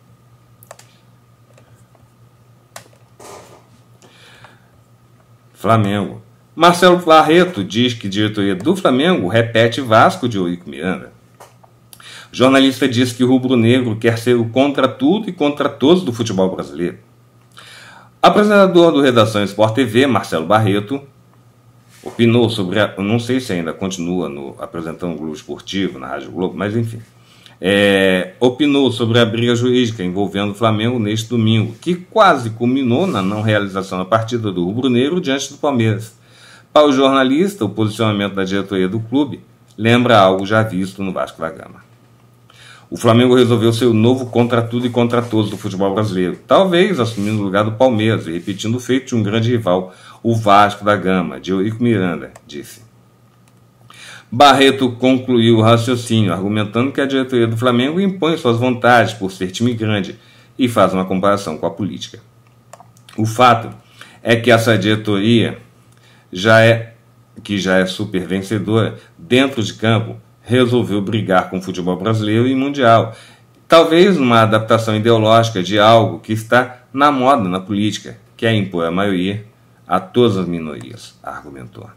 Flamengo. Marcelo Barreto diz que a diretoria do Flamengo repete Vasco de Eurico Miranda. O jornalista diz que o rubro-negro quer ser o contra tudo e contra todos do futebol brasileiro. Apresentador do Redação Sport T V, Marcelo Barreto, opinou sobre a, eu não sei se ainda continua no, apresentando o Globo Esportivo na Rádio Globo, mas enfim, é, opinou sobre a briga jurídica envolvendo o Flamengo neste domingo, que quase culminou na não realização da partida do rubro-negro diante do Palmeiras. Para o jornalista, o posicionamento da diretoria do clube lembra algo já visto no Vasco da Gama. O Flamengo resolveu ser o novo contra tudo e contra todos do futebol brasileiro, talvez assumindo o lugar do Palmeiras e repetindo o feito de um grande rival, o Vasco da Gama, de Eurico Miranda, disse. Barreto concluiu o raciocínio, argumentando que a diretoria do Flamengo impõe suas vontades por ser time grande e faz uma comparação com a política. O fato é que essa diretoria, já é, que já é super vencedora dentro de campo, resolveu brigar com o futebol brasileiro e mundial, talvez numa adaptação ideológica de algo que está na moda na política, que é impor a maioria a todas as minorias, argumentou.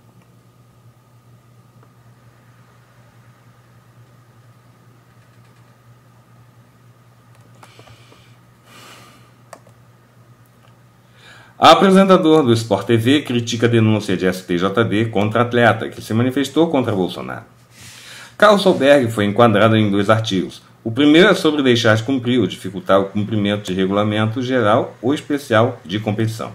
A apresentador do Sport T V critica a denúncia de S T J D contra atleta que se manifestou contra Bolsonaro. Carlos Solberg foi enquadrado em dois artigos. O primeiro é sobre deixar de cumprir ou dificultar o cumprimento de regulamento geral ou especial de competição.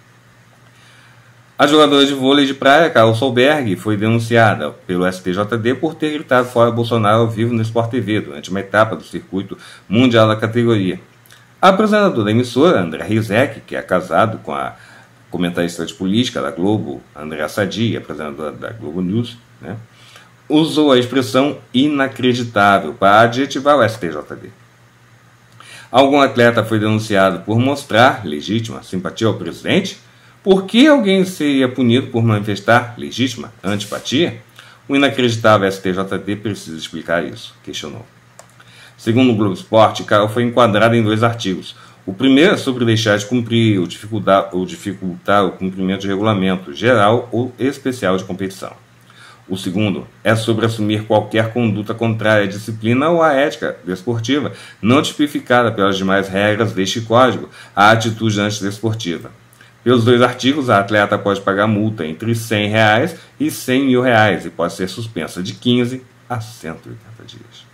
A jogadora de vôlei de praia, Carlos Solberg, foi denunciada pelo S T J D por ter gritado fora Bolsonaro ao vivo no Sport T V durante uma etapa do circuito mundial da categoria. A apresentadora da emissora, André Rizek, que é casado com a comentarista de política da Globo, Andréa Sadi, apresentadora da Globo News, né, usou a expressão inacreditável para adjetivar o S T J D. Algum atleta foi denunciado por mostrar legítima simpatia ao presidente? Por que alguém seria punido por manifestar legítima antipatia? O inacreditável S T J D precisa explicar isso, questionou. Segundo o Globo Esporte, Carol foi enquadrada em dois artigos. O primeiro é sobre deixar de cumprir ou dificultar, ou dificultar o cumprimento de regulamento geral ou especial de competição. O segundo é sobre assumir qualquer conduta contrária à disciplina ou à ética desportiva, não tipificada pelas demais regras deste código, a atitude antidesportiva. Pelos dois artigos, a atleta pode pagar multa entre cem reais e cem mil reais e pode ser suspensa de quinze a cento e oitenta dias.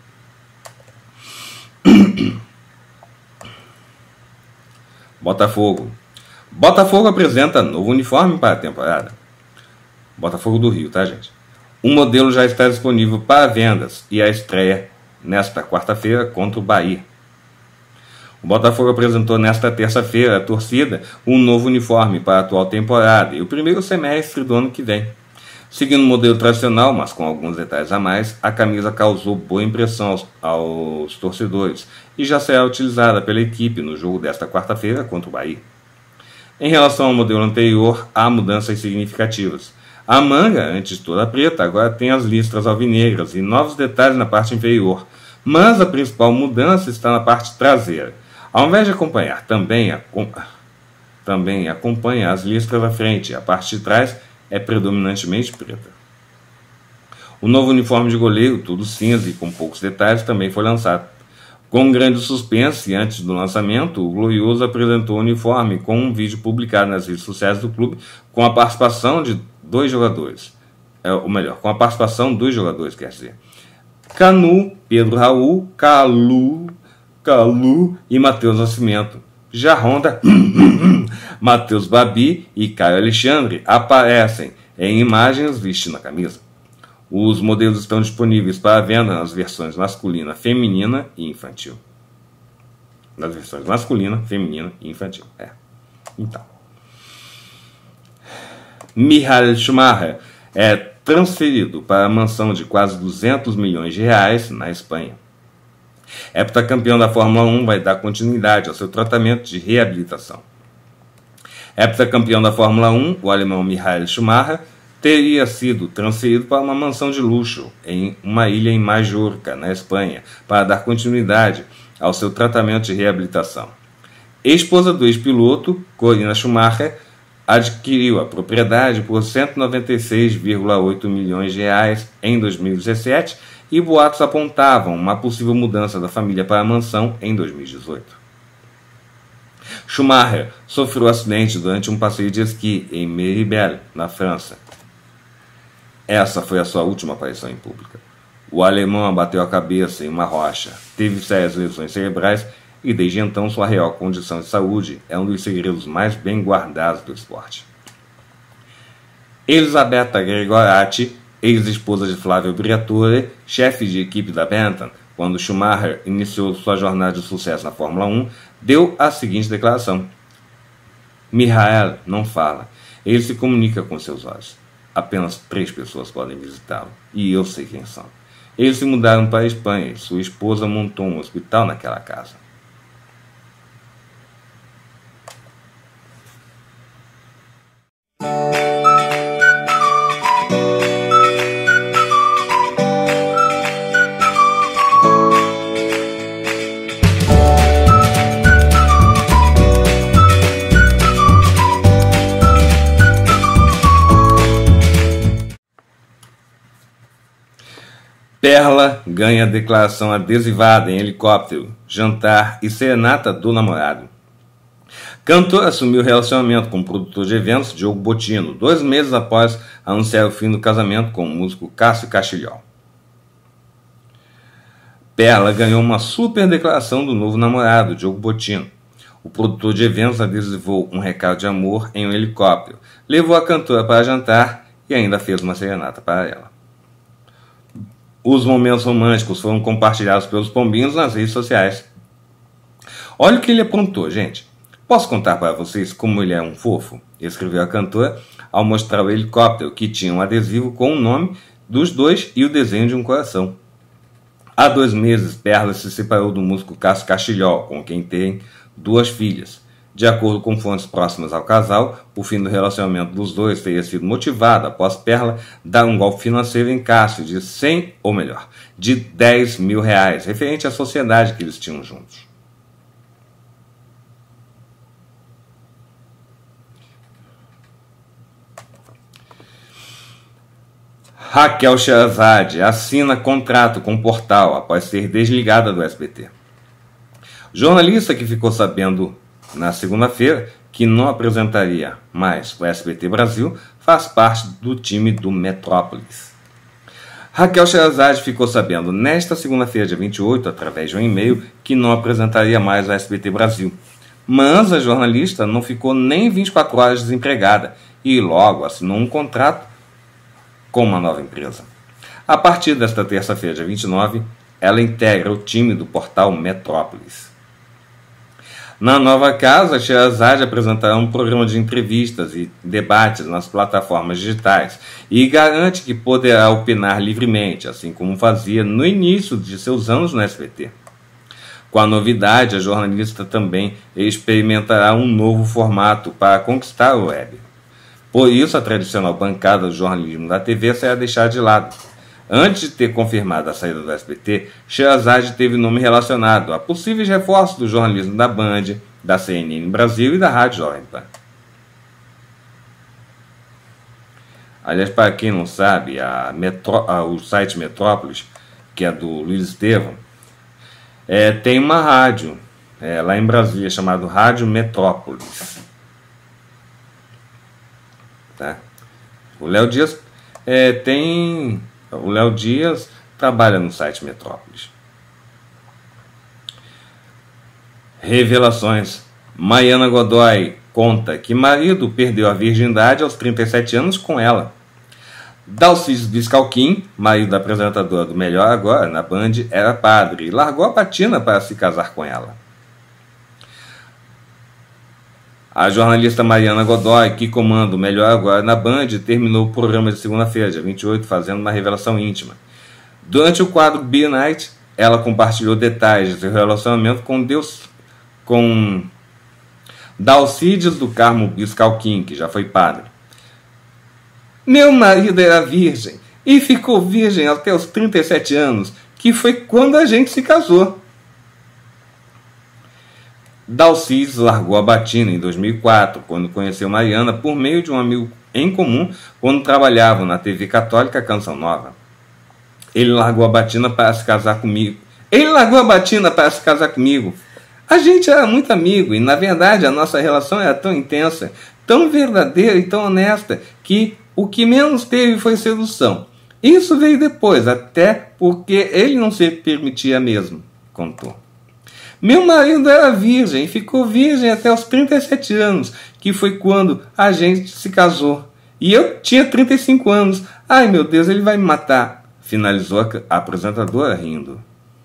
Botafogo. Botafogo apresenta novo uniforme para a temporada. Botafogo do Rio, tá, gente? O modelo já está disponível para vendas e a estreia nesta quarta-feira contra o Bahia. O Botafogo apresentou nesta terça-feira à torcida um novo uniforme para a atual temporada e o primeiro semestre do ano que vem. Seguindo o modelo tradicional, mas com alguns detalhes a mais, a camisa causou boa impressão aos, aos torcedores e já será utilizada pela equipe no jogo desta quarta-feira contra o Bahia. Em relação ao modelo anterior, há mudanças significativas. A manga, antes toda preta, agora tem as listras alvinegras e novos detalhes na parte inferior, mas a principal mudança está na parte traseira. Ao invés de acompanhar, também, acom... também acompanha as listras da frente, a parte de trás é predominantemente preta. O novo uniforme de goleiro, tudo cinza e com poucos detalhes, também foi lançado. Com um grande suspense, antes do lançamento, o Glorioso apresentou o uniforme com um vídeo publicado nas redes sociais do clube com a participação de dois jogadores. É, ou melhor, com a participação dos jogadores, quer dizer. Canu, Pedro Raul, Calu, Calu e Matheus Nascimento. Já Honda, Matheus Babi e Caio Alexandre aparecem em imagens vestindo a camisa. Os modelos estão disponíveis para venda nas versões masculina, feminina e infantil. Nas versões masculina, feminina e infantil. É. Então. Michael Schumacher é transferido para a mansão de quase duzentos milhões de reais na Espanha. Heptacampeão da Fórmula um vai dar continuidade ao seu tratamento de reabilitação. Heptacampeão da Fórmula um, o alemão Michael Schumacher teria sido transferido para uma mansão de luxo em uma ilha em Majorca, na Espanha, para dar continuidade ao seu tratamento de reabilitação. Esposa do ex-piloto, Corina Schumacher, adquiriu a propriedade por cento e noventa e seis vírgula oito milhões de reais em dois mil e dezessete e boatos apontavam uma possível mudança da família para a mansão em dois mil e dezoito. Schumacher sofreu um acidente durante um passeio de esqui em Méribel, na França. Essa foi a sua última aparição em pública. O alemão abateu a cabeça em uma rocha, teve sérias lesões cerebrais e desde então sua real condição de saúde é um dos segredos mais bem guardados do esporte. Elisabetta Gregorati, ex-esposa de Flávio Briatore, chefe de equipe da Benetton, quando Schumacher iniciou sua jornada de sucesso na Fórmula um, deu a seguinte declaração: Michael não fala, ele se comunica com seus olhos. Apenas três pessoas podem visitá-lo, e eu sei quem são. Eles se mudaram para a Espanha e sua esposa montou um hospital naquela casa. Perla ganha declaração adesivada em helicóptero, jantar e serenata do namorado. Cantor assumiu relacionamento com o produtor de eventos Diogo Botino, dois meses após anunciar o fim do casamento com o músico Cássio Castilhol. Perla ganhou uma super declaração do novo namorado, Diogo Botino. O produtor de eventos adesivou um recado de amor em um helicóptero, levou a cantora para jantar e ainda fez uma serenata para ela. Os momentos românticos foram compartilhados pelos pombinhos nas redes sociais. Olha o que ele aprontou, gente. Posso contar para vocês como ele é um fofo? Escreveu a cantora ao mostrar o helicóptero que tinha um adesivo com o nome dos dois e o desenho de um coração. Há dois meses, Perla se separou do músico Cássio Castilhol, com quem tem duas filhas. De acordo com fontes próximas ao casal, o fim do relacionamento dos dois teria sido motivado após Perla dar um golpe financeiro em Cássio de cem, ou melhor, de dez mil reais, referente à sociedade que eles tinham juntos. Raquel Sherazade assina contrato com o portal após ser desligada do S B T. Jornalista que ficou sabendo na segunda-feira que não apresentaria mais o S B T Brasil, faz parte do time do Metrópolis. Raquel Sheherazade ficou sabendo nesta segunda-feira, dia vinte e oito, através de um e-mail, que não apresentaria mais o S B T Brasil. Mas a jornalista não ficou nem vinte e quatro horas desempregada e logo assinou um contrato com uma nova empresa. A partir desta terça-feira, dia vinte e nove, ela integra o time do portal Metrópolis. Na nova casa, Sheherazade apresentará um programa de entrevistas e debates nas plataformas digitais e garante que poderá opinar livremente, assim como fazia no início de seus anos no S B T. Com a novidade, a jornalista também experimentará um novo formato para conquistar a web. Por isso, a tradicional bancada do jornalismo da T V será deixada de lado. Antes de ter confirmado a saída do S B T, Sheherazade teve nome relacionado a possíveis reforços do jornalismo da Band, da C N N Brasil e da Rádio Jovem Pan. Aliás, para quem não sabe, a Metro, a, o site Metrópolis, que é do Luiz Estevão, é, tem uma rádio é, lá em Brasília chamada Rádio Metrópolis. Tá? O Léo Dias é, tem... O Léo Dias trabalha no site Metrópolis. Revelações. Maiana Godoy conta que marido perdeu a virgindade aos trinta e sete anos com ela. Dalcides Biscalquim, marido da apresentadora do Melhor Agora, na Band, era padre e largou a batina para se casar com ela. A jornalista Mariana Godoy, que comanda o Melhor Agora na Band, terminou o programa de segunda-feira, dia vinte e oito, fazendo uma revelação íntima. Durante o quadro Be Night, ela compartilhou detalhes do seu relacionamento com Deus, com Dalcides do Carmo Biscalquim, que já foi padre. Meu marido era virgem e ficou virgem até os trinta e sete anos, que foi quando a gente se casou. Dalcides largou a batina em dois mil e quatro, quando conheceu Mariana por meio de um amigo em comum, quando trabalhavam na T V católica Canção Nova. Ele largou a batina para se casar comigo. Ele largou a batina para se casar comigo. A gente era muito amigo e, na verdade, a nossa relação era tão intensa, tão verdadeira e tão honesta, que o que menos teve foi sedução. Isso veio depois, até porque ele não se permitia mesmo, contou. Meu marido era virgem e ficou virgem até os trinta e sete anos, que foi quando a gente se casou. E eu tinha trinta e cinco anos. Ai, meu Deus, ele vai me matar, finalizou a apresentadora rindo.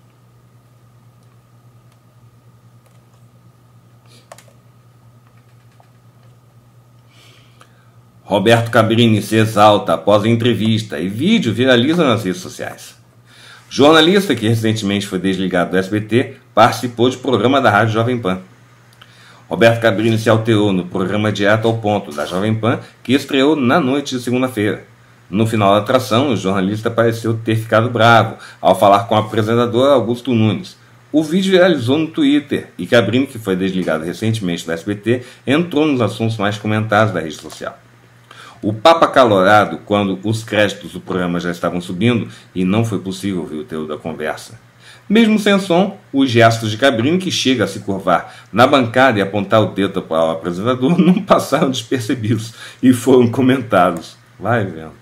Roberto Cabrini se exalta após a entrevista e vídeo viraliza nas redes sociais. Jornalista que recentemente foi desligado do S B T participou de programa da Rádio Jovem Pan. Roberto Cabrini se alterou no programa Direto ao Ponto da Jovem Pan, que estreou na noite de segunda-feira. No final da atração, o jornalista pareceu ter ficado bravo ao falar com o apresentador Augusto Nunes. O vídeo viralizou no Twitter e Cabrini, que foi desligado recentemente do S B T, entrou nos assuntos mais comentados da rede social. O papo acalorado quando os créditos do programa já estavam subindo e não foi possível ouvir o teor da conversa. Mesmo sem som, os gestos de Cabrini, que chega a se curvar na bancada e apontar o dedo para o apresentador, não passaram despercebidos e foram comentados. Vai vendo.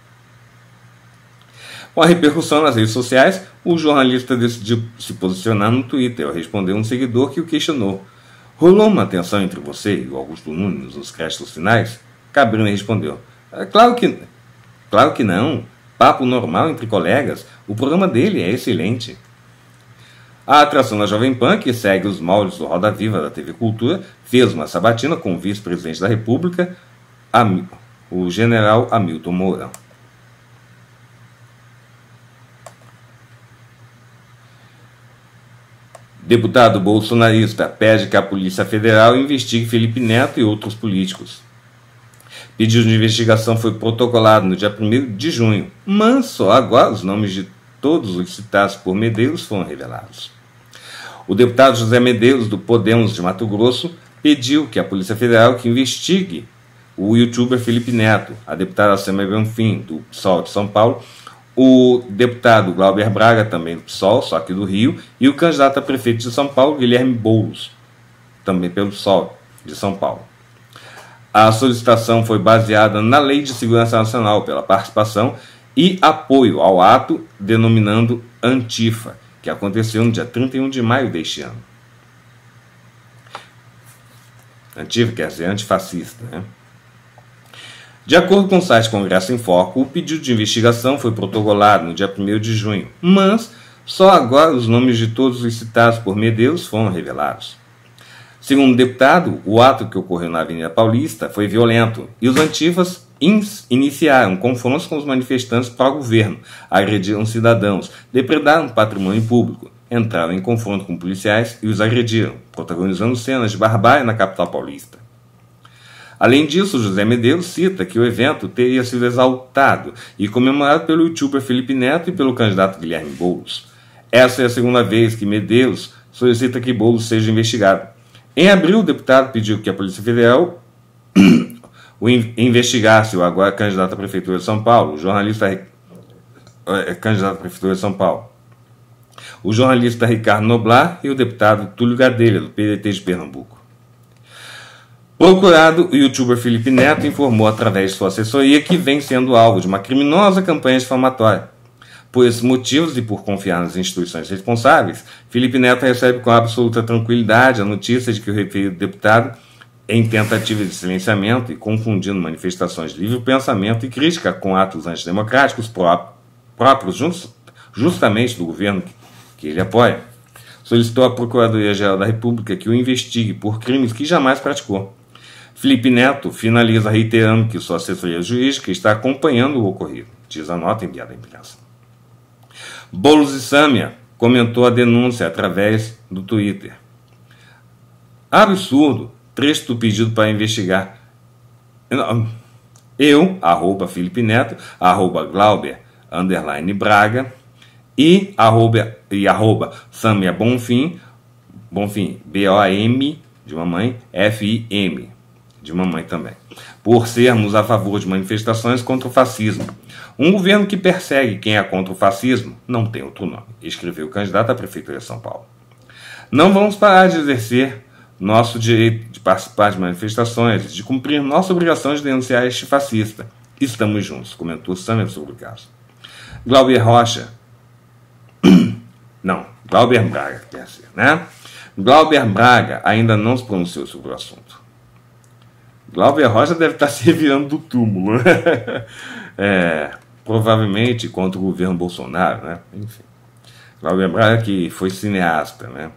Com a repercussão nas redes sociais, o jornalista decidiu se posicionar no Twitter ao responder um seguidor que o questionou. Rolou uma tensão entre você e o Augusto Nunes nos créditos finais? Cabrini respondeu, claro que, claro que não, papo normal entre colegas, o programa dele é excelente. A atração da Jovem Pan, que segue os moldes do Roda Viva da T V Cultura, fez uma sabatina com o vice-presidente da República, o general Hamilton Mourão. Deputado bolsonarista pede que a Polícia Federal investigue Felipe Neto e outros políticos. Pedido de investigação foi protocolado no dia primeiro de junho, mas só agora os nomes de todos os citados por Medeiros foram revelados. O deputado José Medeiros, do Podemos de Mato Grosso, pediu que a Polícia Federal que investigue o youtuber Felipe Neto, a deputada Samia Bonfim, do P SOL de São Paulo, o deputado Glauber Braga, também do P SOL, só que do Rio, e o candidato a prefeito de São Paulo, Guilherme Boulos, também pelo P SOL de São Paulo. A solicitação foi baseada na Lei de Segurança Nacional pela participação e apoio ao ato denominando Antifa, que aconteceu no dia trinta e um de maio deste ano. Antifa quer dizer antifascista, né? De acordo com o site Congresso em Foco, o pedido de investigação foi protocolado no dia primeiro de junho, mas só agora os nomes de todos os citados por Medeiros foram revelados. Segundo o deputado, o ato que ocorreu na Avenida Paulista foi violento e os antifas iniciaram confrontos com os manifestantes para o governo, agrediram cidadãos, depredaram patrimônio público, entraram em confronto com policiais e os agrediram, protagonizando cenas de barbárie na capital paulista. Além disso, José Medeiros cita que o evento teria sido exaltado e comemorado pelo youtuber Felipe Neto e pelo candidato Guilherme Boulos. Essa é a segunda vez que Medeiros solicita que Boulos seja investigado. Em abril, o deputado pediu que a Polícia Federal o investigasse o agora candidato à Prefeitura de São Paulo, o jornalista é, candidato à Prefeitura de São Paulo, o jornalista Ricardo Noblar e o deputado Túlio Gadelha, do P D T de Pernambuco. Procurado, o youtuber Felipe Neto informou através de sua assessoria que vem sendo alvo de uma criminosa campanha difamatória. Por esses motivos e por confiar nas instituições responsáveis, Felipe Neto recebe com absoluta tranquilidade a notícia de que o referido deputado, em tentativa de silenciamento e confundindo manifestações de livre pensamento e crítica com atos antidemocráticos pró próprios just justamente do governo que ele apoia, solicitou à Procuradoria-Geral da República que o investigue por crimes que jamais praticou. Felipe Neto finaliza reiterando que sua assessoria jurídica está acompanhando o ocorrido, diz a nota enviada à imprensa. Boulos e Sâmia comentou a denúncia através do Twitter. Absurdo, trecho do pedido para investigar. Eu, arroba Felipe Neto, arroba Glauber, underline Braga, e arroba, e arroba Sâmia Bonfim, Bonfim, B O M, de mamãe, F I M, de mamãe também, por sermos a favor de manifestações contra o fascismo. Um governo que persegue quem é contra o fascismo não tem outro nome, escreveu o candidato à Prefeitura de São Paulo. Não vamos parar de exercer nosso direito de participar de manifestações, de cumprir nossa obrigação de denunciar este fascista. Estamos juntos, comentou Sâmia sobre o caso. Glauber Rocha, não, Glauber Braga, quer dizer, né? Glauber Braga ainda não se pronunciou sobre o assunto. Glauber Rocha deve estar se revirando do túmulo, é, provavelmente contra o governo Bolsonaro, né? Enfim, Glauber Braga que foi cineasta, né?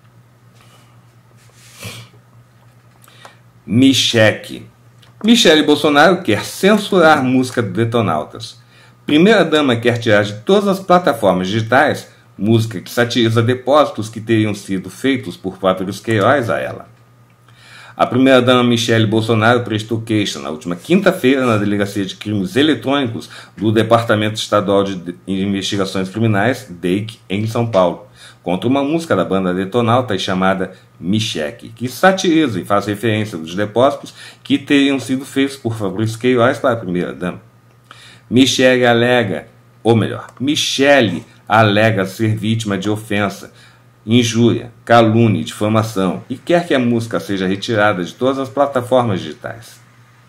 Micheque. Michele Bolsonaro quer censurar música do Detonautas. Primeira-dama quer tirar de todas as plataformas digitais música que satiriza depósitos que teriam sido feitos por Fábio Queiroz a ela. A primeira-dama Michele Bolsonaro prestou queixa na última quinta-feira na Delegacia de Crimes Eletrônicos do Departamento Estadual de Investigações Criminais, D E I C, em São Paulo, contra uma música da banda Detonautas chamada Micheque, que satiriza e faz referência dos depósitos que teriam sido feitos por Fabrício Queiroz para a primeira-dama. Michele alega, ou melhor, Michele alega ser vítima de ofensa, injúria, calúnia e difamação e quer que a música seja retirada de todas as plataformas digitais.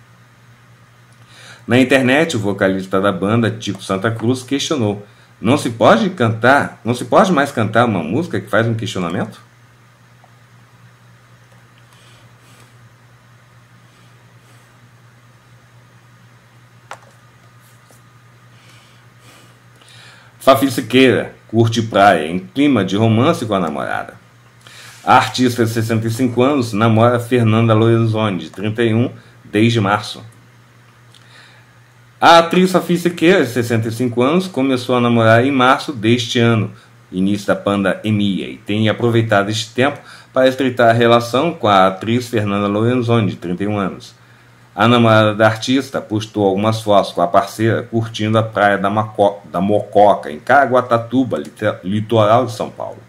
Na internet, o vocalista da banda, Tico Santa Cruz, questionou: não se pode cantar, não se pode mais cantar uma música que faz um questionamento? Fafi Siqueira curte praia em clima de romance com a namorada. A artista de sessenta e cinco anos namora Fernanda Lorenzoni, de trinta e um, desde março. A atriz Fafi Siqueira, de sessenta e cinco anos, começou a namorar em março deste ano, início da pandemia, e tem aproveitado este tempo para estreitar a relação com a atriz Fernanda Lorenzoni, de trinta e um anos. A namorada da artista postou algumas fotos com a parceira curtindo a praia da, Maco da Mococa, em Caraguatatuba, litoral de São Paulo.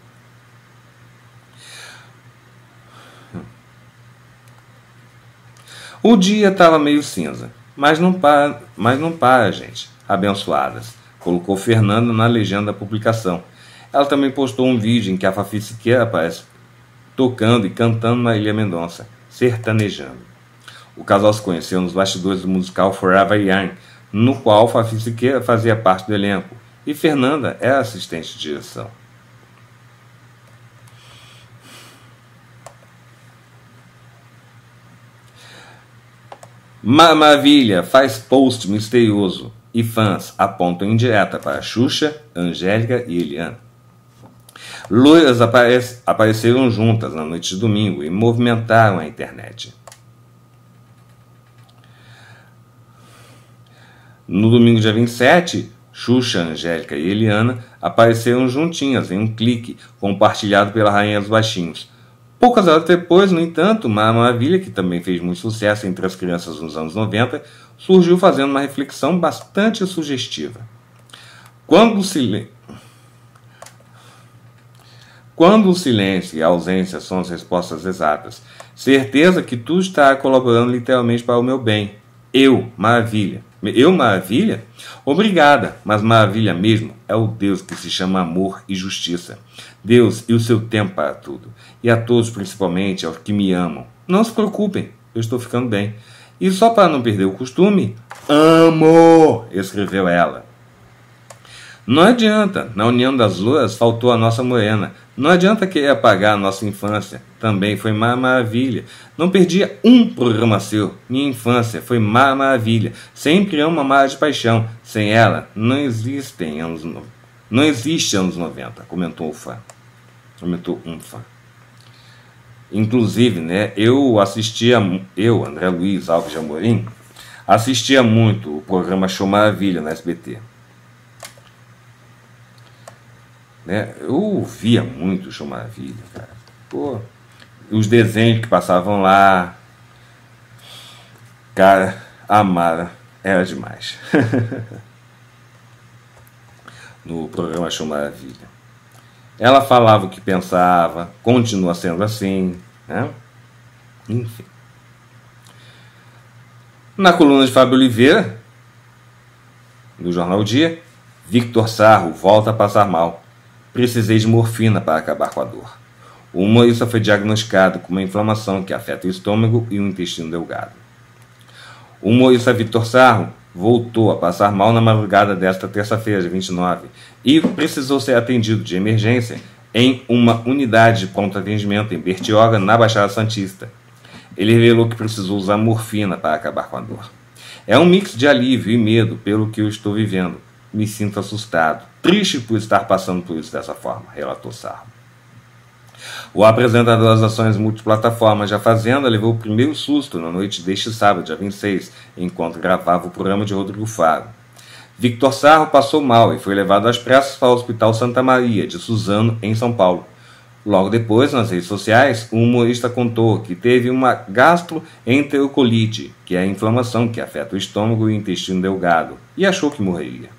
O dia estava meio cinza, mas não para, mas não para, gente. Abençoadas, colocou Fernanda na legenda da publicação. Ela também postou um vídeo em que a Fafi Siqueira aparece tocando e cantando Marília Mendonça, sertanejando. O casal se conheceu nos bastidores do musical Forever Young, no qual Fafi Siqueira fazia parte do elenco e Fernanda era assistente de direção. Maravilha faz post misterioso e fãs apontam indireta para Xuxa, Angélica e Eliana. Loiras apare- apareceram juntas na noite de domingo e movimentaram a internet. No domingo, dia vinte e sete, Xuxa, Angélica e Eliana apareceram juntinhas em um clique compartilhado pela Rainha dos Baixinhos. Poucas horas depois, no entanto, Maravilha, que também fez muito sucesso entre as crianças nos anos noventa, surgiu fazendo uma reflexão bastante sugestiva. Quando o, sil... Quando o silêncio e a ausência são as respostas exatas, certeza que tudo está colaborando literalmente para o meu bem. Eu, Maravilha. Eu, Maravilha? Obrigada, mas Maravilha mesmo é o Deus que se chama amor e justiça. Deus e o seu tempo para tudo. E a todos, principalmente aos que me amam. Não se preocupem, eu estou ficando bem. E só para não perder o costume, amo, escreveu ela. Não adianta, na união das loiras faltou a nossa morena. Não adianta querer apagar a nossa infância. Também foi maravilha. Não perdia um programa seu. Minha infância foi maravilha. Sempre amo amar de paixão. Sem ela, não existem anos no... não existe anos noventa, comentou o fã. Comentou um fã. Inclusive, né, eu assistia, eu, André Luiz Alves de Amorim, assistia muito o programa Show Maravilha na S B T. Né? Eu via muito o Show Maravilha, cara. Pô, os desenhos que passavam lá, cara, a Mara era demais. No programa Show Maravilha. Ela falava o que pensava, continua sendo assim, né? Enfim. Na coluna de Fábio Oliveira, do Jornal Dia, Victor Sarro volta a passar mal. Precisei de morfina para acabar com a dor. O humorista foi diagnosticado com uma inflamação que afeta o estômago e o intestino delgado. O humorista Victor Sarro voltou a passar mal na madrugada desta terça-feira, dia vinte e nove, e precisou ser atendido de emergência em uma unidade de pronto atendimento em Bertioga, na Baixada Santista. Ele revelou que precisou usar morfina para acabar com a dor. É um mix de alívio e medo pelo que eu estou vivendo. Me sinto assustado, triste por estar passando por isso dessa forma, relatou Sarro. O apresentador das ações multiplataformas da Fazenda levou o primeiro susto na noite deste sábado, dia vinte e seis, enquanto gravava o programa de Rodrigo Faro. Victor Sarro passou mal e foi levado às pressas para o Hospital Santa Maria, de Suzano, em São Paulo. Logo depois, nas redes sociais, o humorista contou que teve uma gastroenterocolite, que é a inflamação que afeta o estômago e o intestino delgado, e achou que morreria.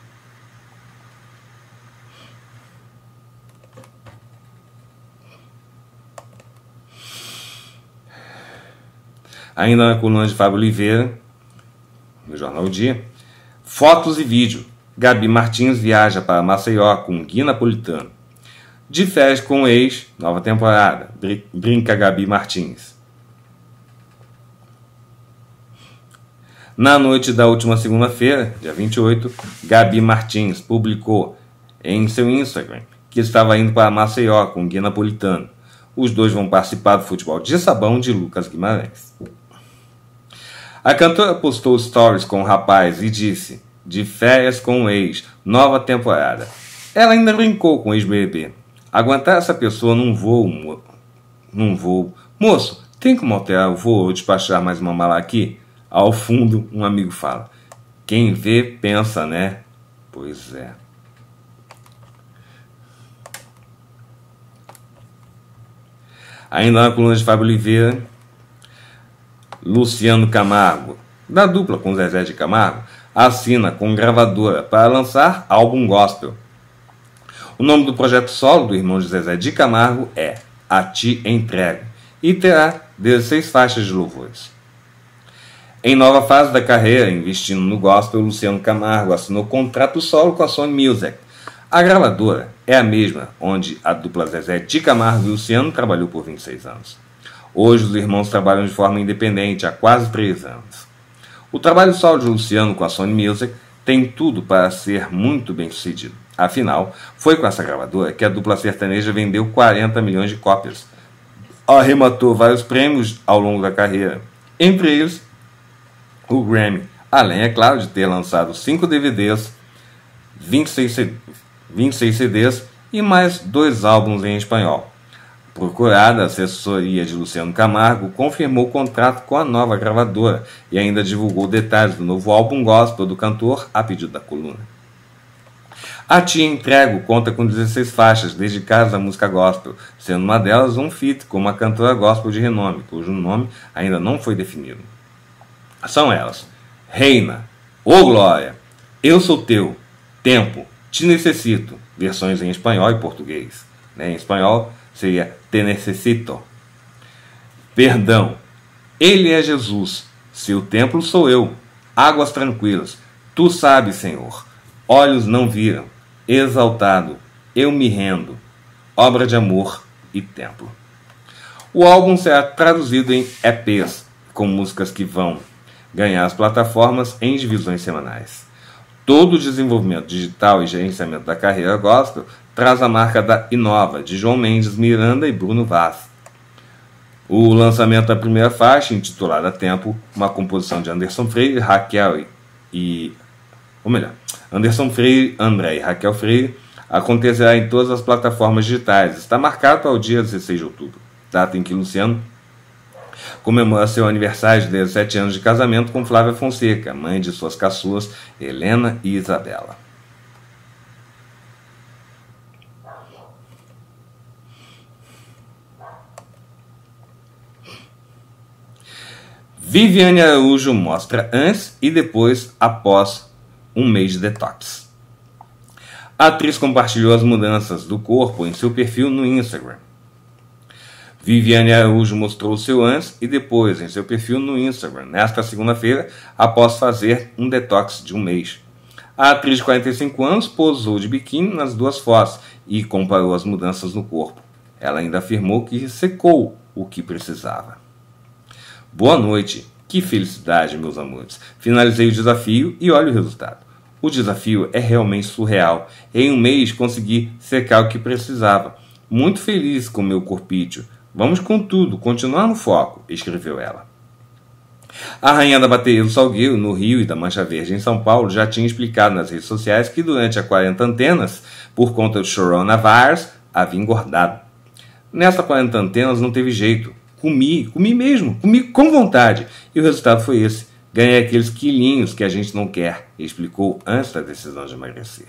Ainda na coluna de Fábio Oliveira, no Jornal Dia, fotos e vídeo. Gabi Martins viaja para Maceió com Gui Napolitano. De férias com o ex, nova temporada. Brinca Gabi Martins. Na noite da última segunda-feira, dia vinte e oito, Gabi Martins publicou em seu Instagram que estava indo para Maceió com Gui Napolitano. Os dois vão participar do futebol de sabão de Lucas Guimarães. A cantora postou stories com o rapaz e disse: de férias com o ex, nova temporada. Ela ainda brincou com o ex-B B B. Aguentar essa pessoa num voo, mo... num voo. Moço, tem como alterar o voo ou despachar mais uma mala aqui? Ao fundo, um amigo fala: quem vê, pensa, né? Pois é. Ainda na coluna de Fábio Oliveira, Luciano Camargo, da dupla com Zezé de Camargo, assina com gravadora para lançar álbum gospel. O nome do projeto solo do irmão de Zezé de Camargo é A Ti Entrego e terá dezesseis faixas de louvores. Em nova fase da carreira, investindo no gospel, Luciano Camargo assinou contrato solo com a Sony Music. A gravadora é a mesma onde a dupla Zezé de Camargo e Luciano trabalhou por vinte e seis anos. Hoje os irmãos trabalham de forma independente há quase três anos. O trabalho solo de Luciano com a Sony Music tem tudo para ser muito bem sucedido. Afinal, foi com essa gravadora que a dupla sertaneja vendeu quarenta milhões de cópias. Arrematou vários prêmios ao longo da carreira, entre eles o Grammy, além, é claro, de ter lançado cinco D V Ds, vinte e seis C Ds e mais dois álbuns em espanhol. Procurada, a assessoria de Luciano Camargo confirmou o contrato com a nova gravadora e ainda divulgou detalhes do novo álbum gospel do cantor a pedido da coluna. A Tia Entrego conta com dezesseis faixas dedicadas à música gospel, sendo uma delas um feat com uma cantora gospel de renome, cujo nome ainda não foi definido. São elas: Reina, Ô Glória, Eu Sou Teu, Tempo, Te Necessito, versões em espanhol e português. Em espanhol seria Te Necesito. Perdão, Ele é Jesus, Seu templo sou eu, Águas tranquilas, Tu sabes, Senhor, Olhos não viram, Exaltado, Eu me rendo, Obra de amor e templo. O álbum será traduzido em E Pês, com músicas que vão ganhar as plataformas em divisões semanais. Todo o desenvolvimento digital e gerenciamento da carreira gospel traz a marca da Inova, de João Mendes, Miranda e Bruno Vaz. O lançamento da primeira faixa, intitulada Tempo, uma composição de Anderson Freire, Raquel e... ou melhor, Anderson Freire, André e Raquel Freire, acontecerá em todas as plataformas digitais. Está marcado para o dia dezesseis de outubro, data em que Luciano comemora seu aniversário de dezessete anos de casamento com Flávia Fonseca, mãe de suas caçulas Helena e Isabela. Viviane Araújo mostra antes e depois após um mês de detox. A atriz compartilhou as mudanças do corpo em seu perfil no Instagram. Viviane Araújo mostrou seu antes e depois em seu perfil no Instagram nesta segunda-feira, após fazer um detox de um mês. A atriz de quarenta e cinco anos posou de biquíni nas duas fotos e comparou as mudanças no corpo. Ela ainda afirmou que secou o que precisava. Boa noite, que felicidade, meus amores. Finalizei o desafio e olha o resultado. O desafio é realmente surreal. Em um mês consegui secar o que precisava. Muito feliz com meu corpício. Vamos com tudo, continuar no foco, escreveu ela. A rainha da bateria do Salgueiro, no Rio, e da Mancha Verde, em São Paulo, já tinha explicado nas redes sociais que durante a quarenta antenas, por conta do coronavírus, havia engordado. Nessa quarenta antenas não teve jeito. Comi, comi mesmo, comi com vontade. E o resultado foi esse. Ganhei aqueles quilinhos que a gente não quer, explicou antes da decisão de emagrecer.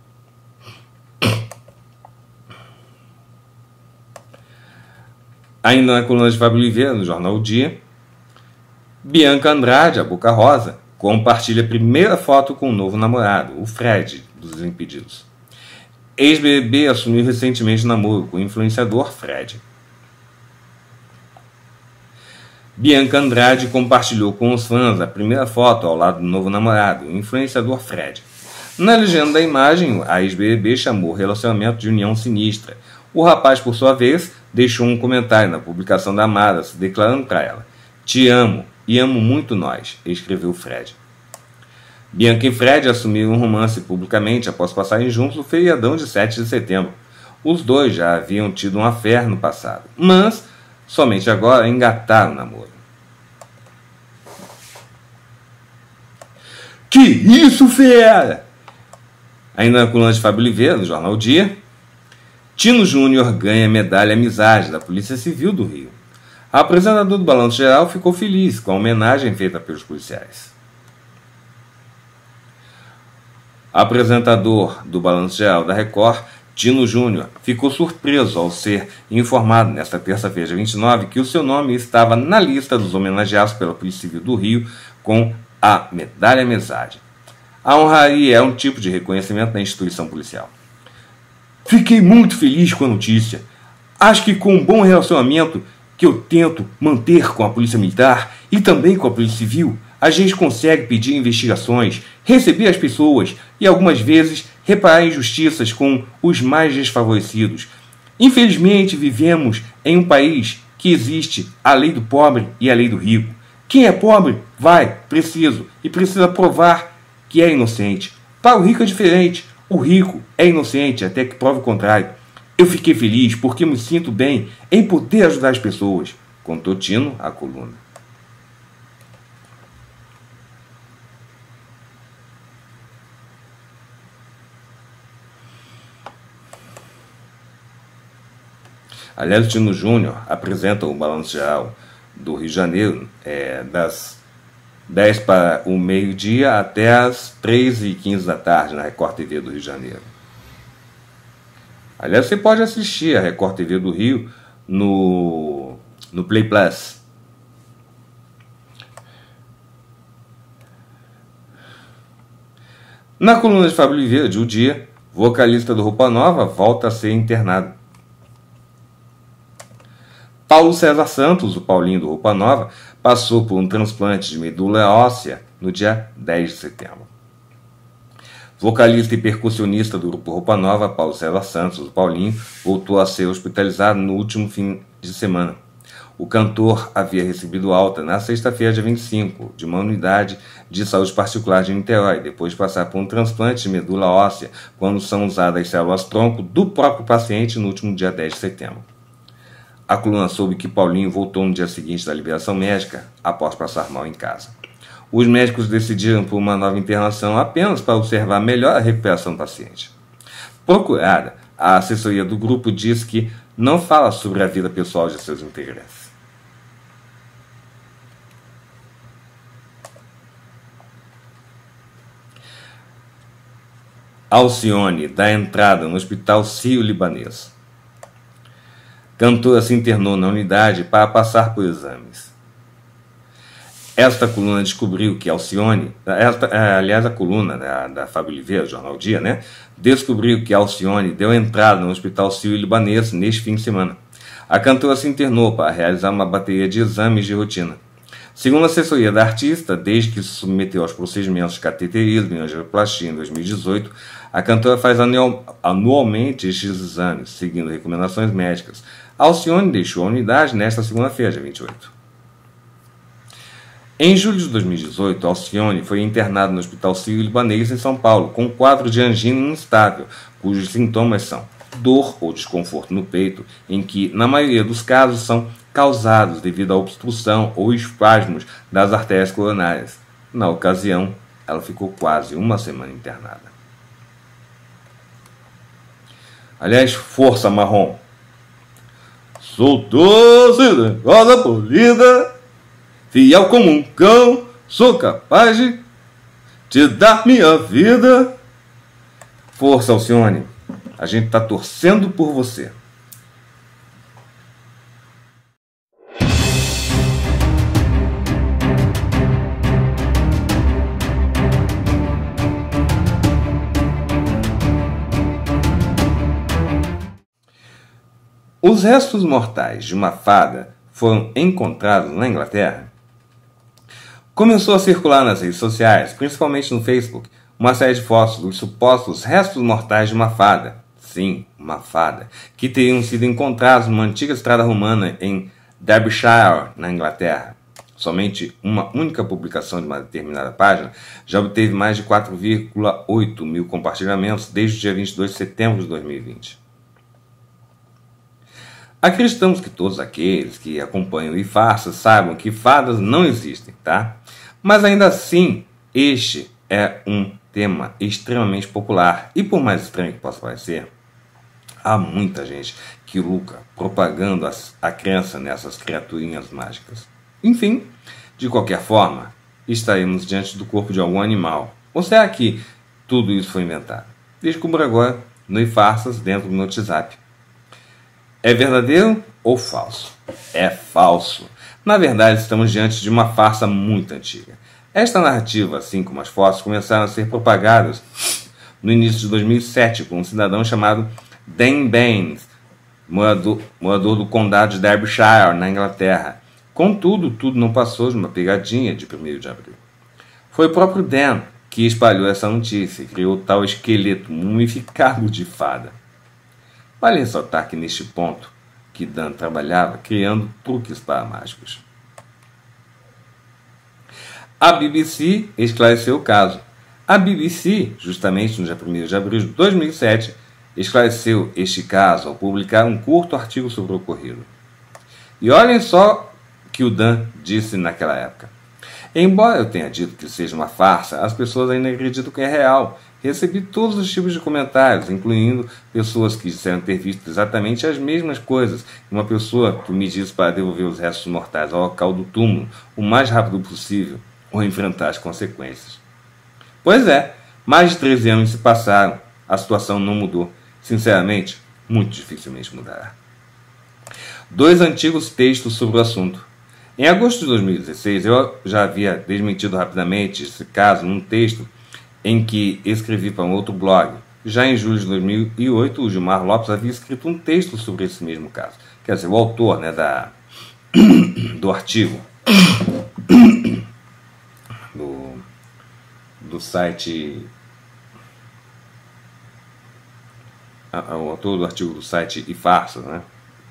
Ainda na coluna de Fábio Oliveira, no jornal O Dia, Bianca Andrade, a Boca Rosa, compartilha a primeira foto com o novo namorado, o Fred, dos Desimpedidos. Ex-B B B assumiu recentemente namoro com o influenciador Fred. Bianca Andrade compartilhou com os fãs a primeira foto ao lado do novo namorado, o influenciador Fred. Na legenda da imagem, a ex-B B B chamou o relacionamento de união sinistra. O rapaz, por sua vez, deixou um comentário na publicação da amada, se declarando para ela: "Te amo e amo muito nós", escreveu Fred. Bianca e Fred assumiram um romance publicamente após passarem juntos no feriadão de sete de setembro. Os dois já haviam tido um affair no passado, mas somente agora engataram o namoro. Que isso, fera! Ainda na coluna de Fábio Oliveira, no jornal O Dia, Tino Júnior ganha medalha Amizade da Polícia Civil do Rio. A apresentadora do Balanço Geral ficou feliz com a homenagem feita pelos policiais. Apresentador do Balanço Geral da Record, Tino Júnior, ficou surpreso ao ser informado nesta terça-feira, vinte e nove, que o seu nome estava na lista dos homenageados pela Polícia Civil do Rio com a Medalha Amizade. A honraria é um tipo de reconhecimento da instituição policial. Fiquei muito feliz com a notícia. Acho que com um bom relacionamento que eu tento manter com a Polícia Militar e também com a Polícia Civil, a gente consegue pedir investigações, receber as pessoas e, algumas vezes, reparar injustiças com os mais desfavorecidos. Infelizmente, vivemos em um país que existe a lei do pobre e a lei do rico. Quem é pobre vai, preciso, e precisa provar que é inocente. Para o rico é diferente. O rico é inocente até que prove o contrário. Eu fiquei feliz porque me sinto bem em poder ajudar as pessoas, contou Tino à coluna. Aliás, o Tino Júnior apresenta o Balanço Geral do Rio de Janeiro é, das dez para o meio-dia até as três e quinze da tarde na Record T V do Rio de Janeiro. Aliás, você pode assistir a Record T V do Rio no, no Play Plus. Na coluna de Fábio Oliveira de O Dia, vocalista do Roupa Nova volta a ser internado. Paulo César Santos, o Paulinho do Roupa Nova, passou por um transplante de medula óssea no dia dez de setembro. Vocalista e percussionista do grupo Roupa Nova, Paulo César Santos, o Paulinho, voltou a ser hospitalizado no último fim de semana. O cantor havia recebido alta na sexta-feira, dia vinte e cinco, de uma unidade de saúde particular de Niterói, depois de passar por um transplante de medula óssea, quando são usadas as células-tronco do próprio paciente no último dia dez de setembro. A coluna soube que Paulinho voltou no dia seguinte da liberação médica, após passar mal em casa. Os médicos decidiram por uma nova internação apenas para observar melhor a recuperação do paciente. Procurada, a assessoria do grupo diz que não fala sobre a vida pessoal de seus integrantes. Alcione dá entrada no Hospital Sírio-Libanês. Cantora se internou na unidade para passar por exames. Esta coluna descobriu que Alcione, esta, aliás, a coluna da, da Fábio Oliveira, Jornal Dia, né, descobriu que Alcione deu entrada no Hospital Sírio-Libanês neste fim de semana. A cantora se internou para realizar uma bateria de exames de rotina. Segundo a assessoria da artista, desde que se submeteu aos procedimentos de cateterismo e angioplastia em dois mil e dezoito, a cantora faz anual, anualmente estes exames, seguindo recomendações médicas. Alcione deixou a unidade nesta segunda-feira, dia vinte e oito. Em julho de dois mil e dezoito, Alcione foi internada no Hospital Sírio-Libanês em São Paulo, com um quadro de angina instável, cujos sintomas são dor ou desconforto no peito, em que, na maioria dos casos, são causados devido à obstrução ou espasmos das artérias coronárias. Na ocasião, ela ficou quase uma semana internada. Aliás, força marrom. Sou doce, rosa polida, fiel como um cão, sou capaz de te dar minha vida. Força, Alcione. A gente está torcendo por você. Os restos mortais de uma fada foram encontrados na Inglaterra. Começou a circular nas redes sociais, principalmente no Facebook, uma série de fotos dos supostos restos mortais de uma fada. Sim, uma fada, que teriam sido encontrados numa antiga estrada romana em Derbyshire, na Inglaterra. Somente uma única publicação de uma determinada página já obteve mais de quatro vírgula oito mil compartilhamentos desde o dia vinte e dois de setembro de dois mil e vinte. Acreditamos que todos aqueles que acompanham e farsas saibam que fadas não existem, tá? Mas ainda assim, este é um tema extremamente popular e, por mais estranho que possa parecer, há muita gente que lucra propagando a, a crença nessas criaturinhas mágicas. Enfim, de qualquer forma, estaremos diante do corpo de algum animal. Ou será que tudo isso foi inventado? Descubra agora no e farsas dentro do meu WhatsApp. É verdadeiro ou falso? É falso. Na verdade, estamos diante de uma farsa muito antiga. Esta narrativa, assim como as fotos, começaram a ser propagadas no início de dois mil e sete por um cidadão chamado Dan Baines, morador, morador do condado de Derbyshire, na Inglaterra. Contudo, tudo não passou de uma pegadinha de primeiro de abril. Foi o próprio Dan que espalhou essa notícia e criou tal esqueleto mumificado de fada. Vale ressaltar que neste ponto, que Dan trabalhava criando truques paramágicos. A B B C esclareceu o caso. A B B C, justamente no dia primeiro de abril de dois mil e sete, esclareceu este caso ao publicar um curto artigo sobre o ocorrido. E olhem só o que o Dan disse naquela época. Embora eu tenha dito que seja uma farsa, as pessoas ainda acreditam que é real. Recebi todos os tipos de comentários, incluindo pessoas que disseram ter visto exatamente as mesmas coisas. Uma pessoa que me disse para devolver os restos mortais ao local do túmulo o mais rápido possível ou enfrentar as consequências. Pois é, mais de treze anos se passaram, a situação não mudou. Sinceramente, muito dificilmente mudará. Dois antigos textos sobre o assunto. Em agosto de dois mil e dezesseis, eu já havia desmentido rapidamente esse caso num texto em que escrevi para um outro blog. Já em julho de dois mil e oito, o Gilmar Lopes havia escrito um texto sobre esse mesmo caso. Quer dizer, o autor, né, da, do artigo do, do site... o autor do artigo do site e Farsas, né?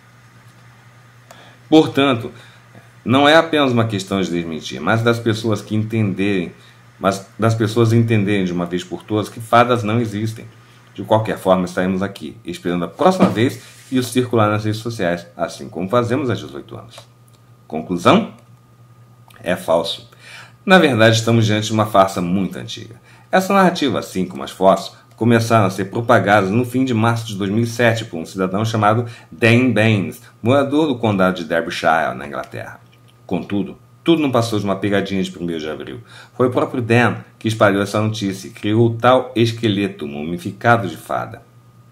Portanto, não é apenas uma questão de desmentir, mas das pessoas que entenderem, mas das pessoas entenderem de uma vez por todas que fadas não existem. De qualquer forma, estaremos aqui, esperando a próxima vez e o circular nas redes sociais, assim como fazemos há dezoito anos. Conclusão? É falso. Na verdade, estamos diante de uma farsa muito antiga. Essa narrativa, assim como as fotos, começaram a ser propagadas no fim de março de dois mil e sete por um cidadão chamado Dan Baines, morador do condado de Derbyshire, na Inglaterra. Contudo, tudo não passou de uma pegadinha de primeiro de abril. Foi o próprio Dan que espalhou essa notícia e criou o tal esqueleto mumificado de fada.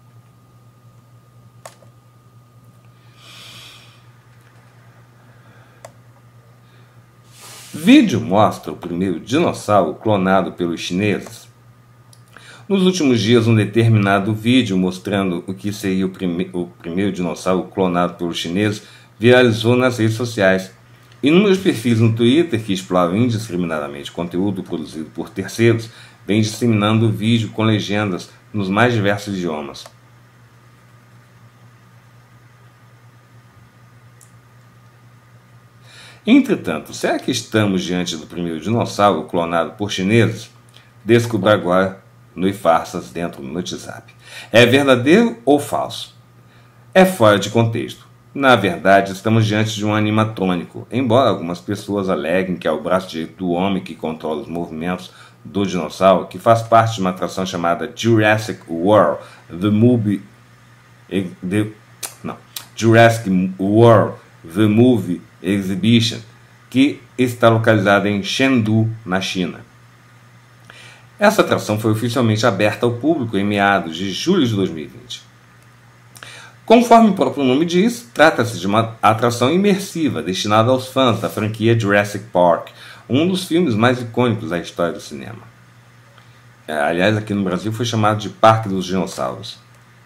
Vídeo mostra o primeiro dinossauro clonado pelos chineses. Nos últimos dias, um determinado vídeo mostrando o que seria o, prime o primeiro dinossauro clonado pelos chineses viralizou nas redes sociais. Inúmeros perfis no Twitter que exploram indiscriminadamente conteúdo produzido por terceiros vêm disseminando o vídeo com legendas nos mais diversos idiomas. Entretanto, será que estamos diante do primeiro dinossauro clonado por chineses? Descubra agora no iFarsas dentro do Notizap. É verdadeiro ou falso? É fora de contexto. Na verdade, estamos diante de um animatrônico, embora algumas pessoas aleguem que é o braço direito do homem que controla os movimentos do dinossauro, que faz parte de uma atração chamada Jurassic World, The Movie... The, não, Jurassic World, The Movie Exhibition, que está localizada em Chengdu, na China. Essa atração foi oficialmente aberta ao público em meados de julho de dois mil e vinte. Conforme o próprio nome diz, trata-se de uma atração imersiva destinada aos fãs da franquia Jurassic Park, um dos filmes mais icônicos da história do cinema. Aliás, aqui no Brasil foi chamado de Parque dos Dinossauros.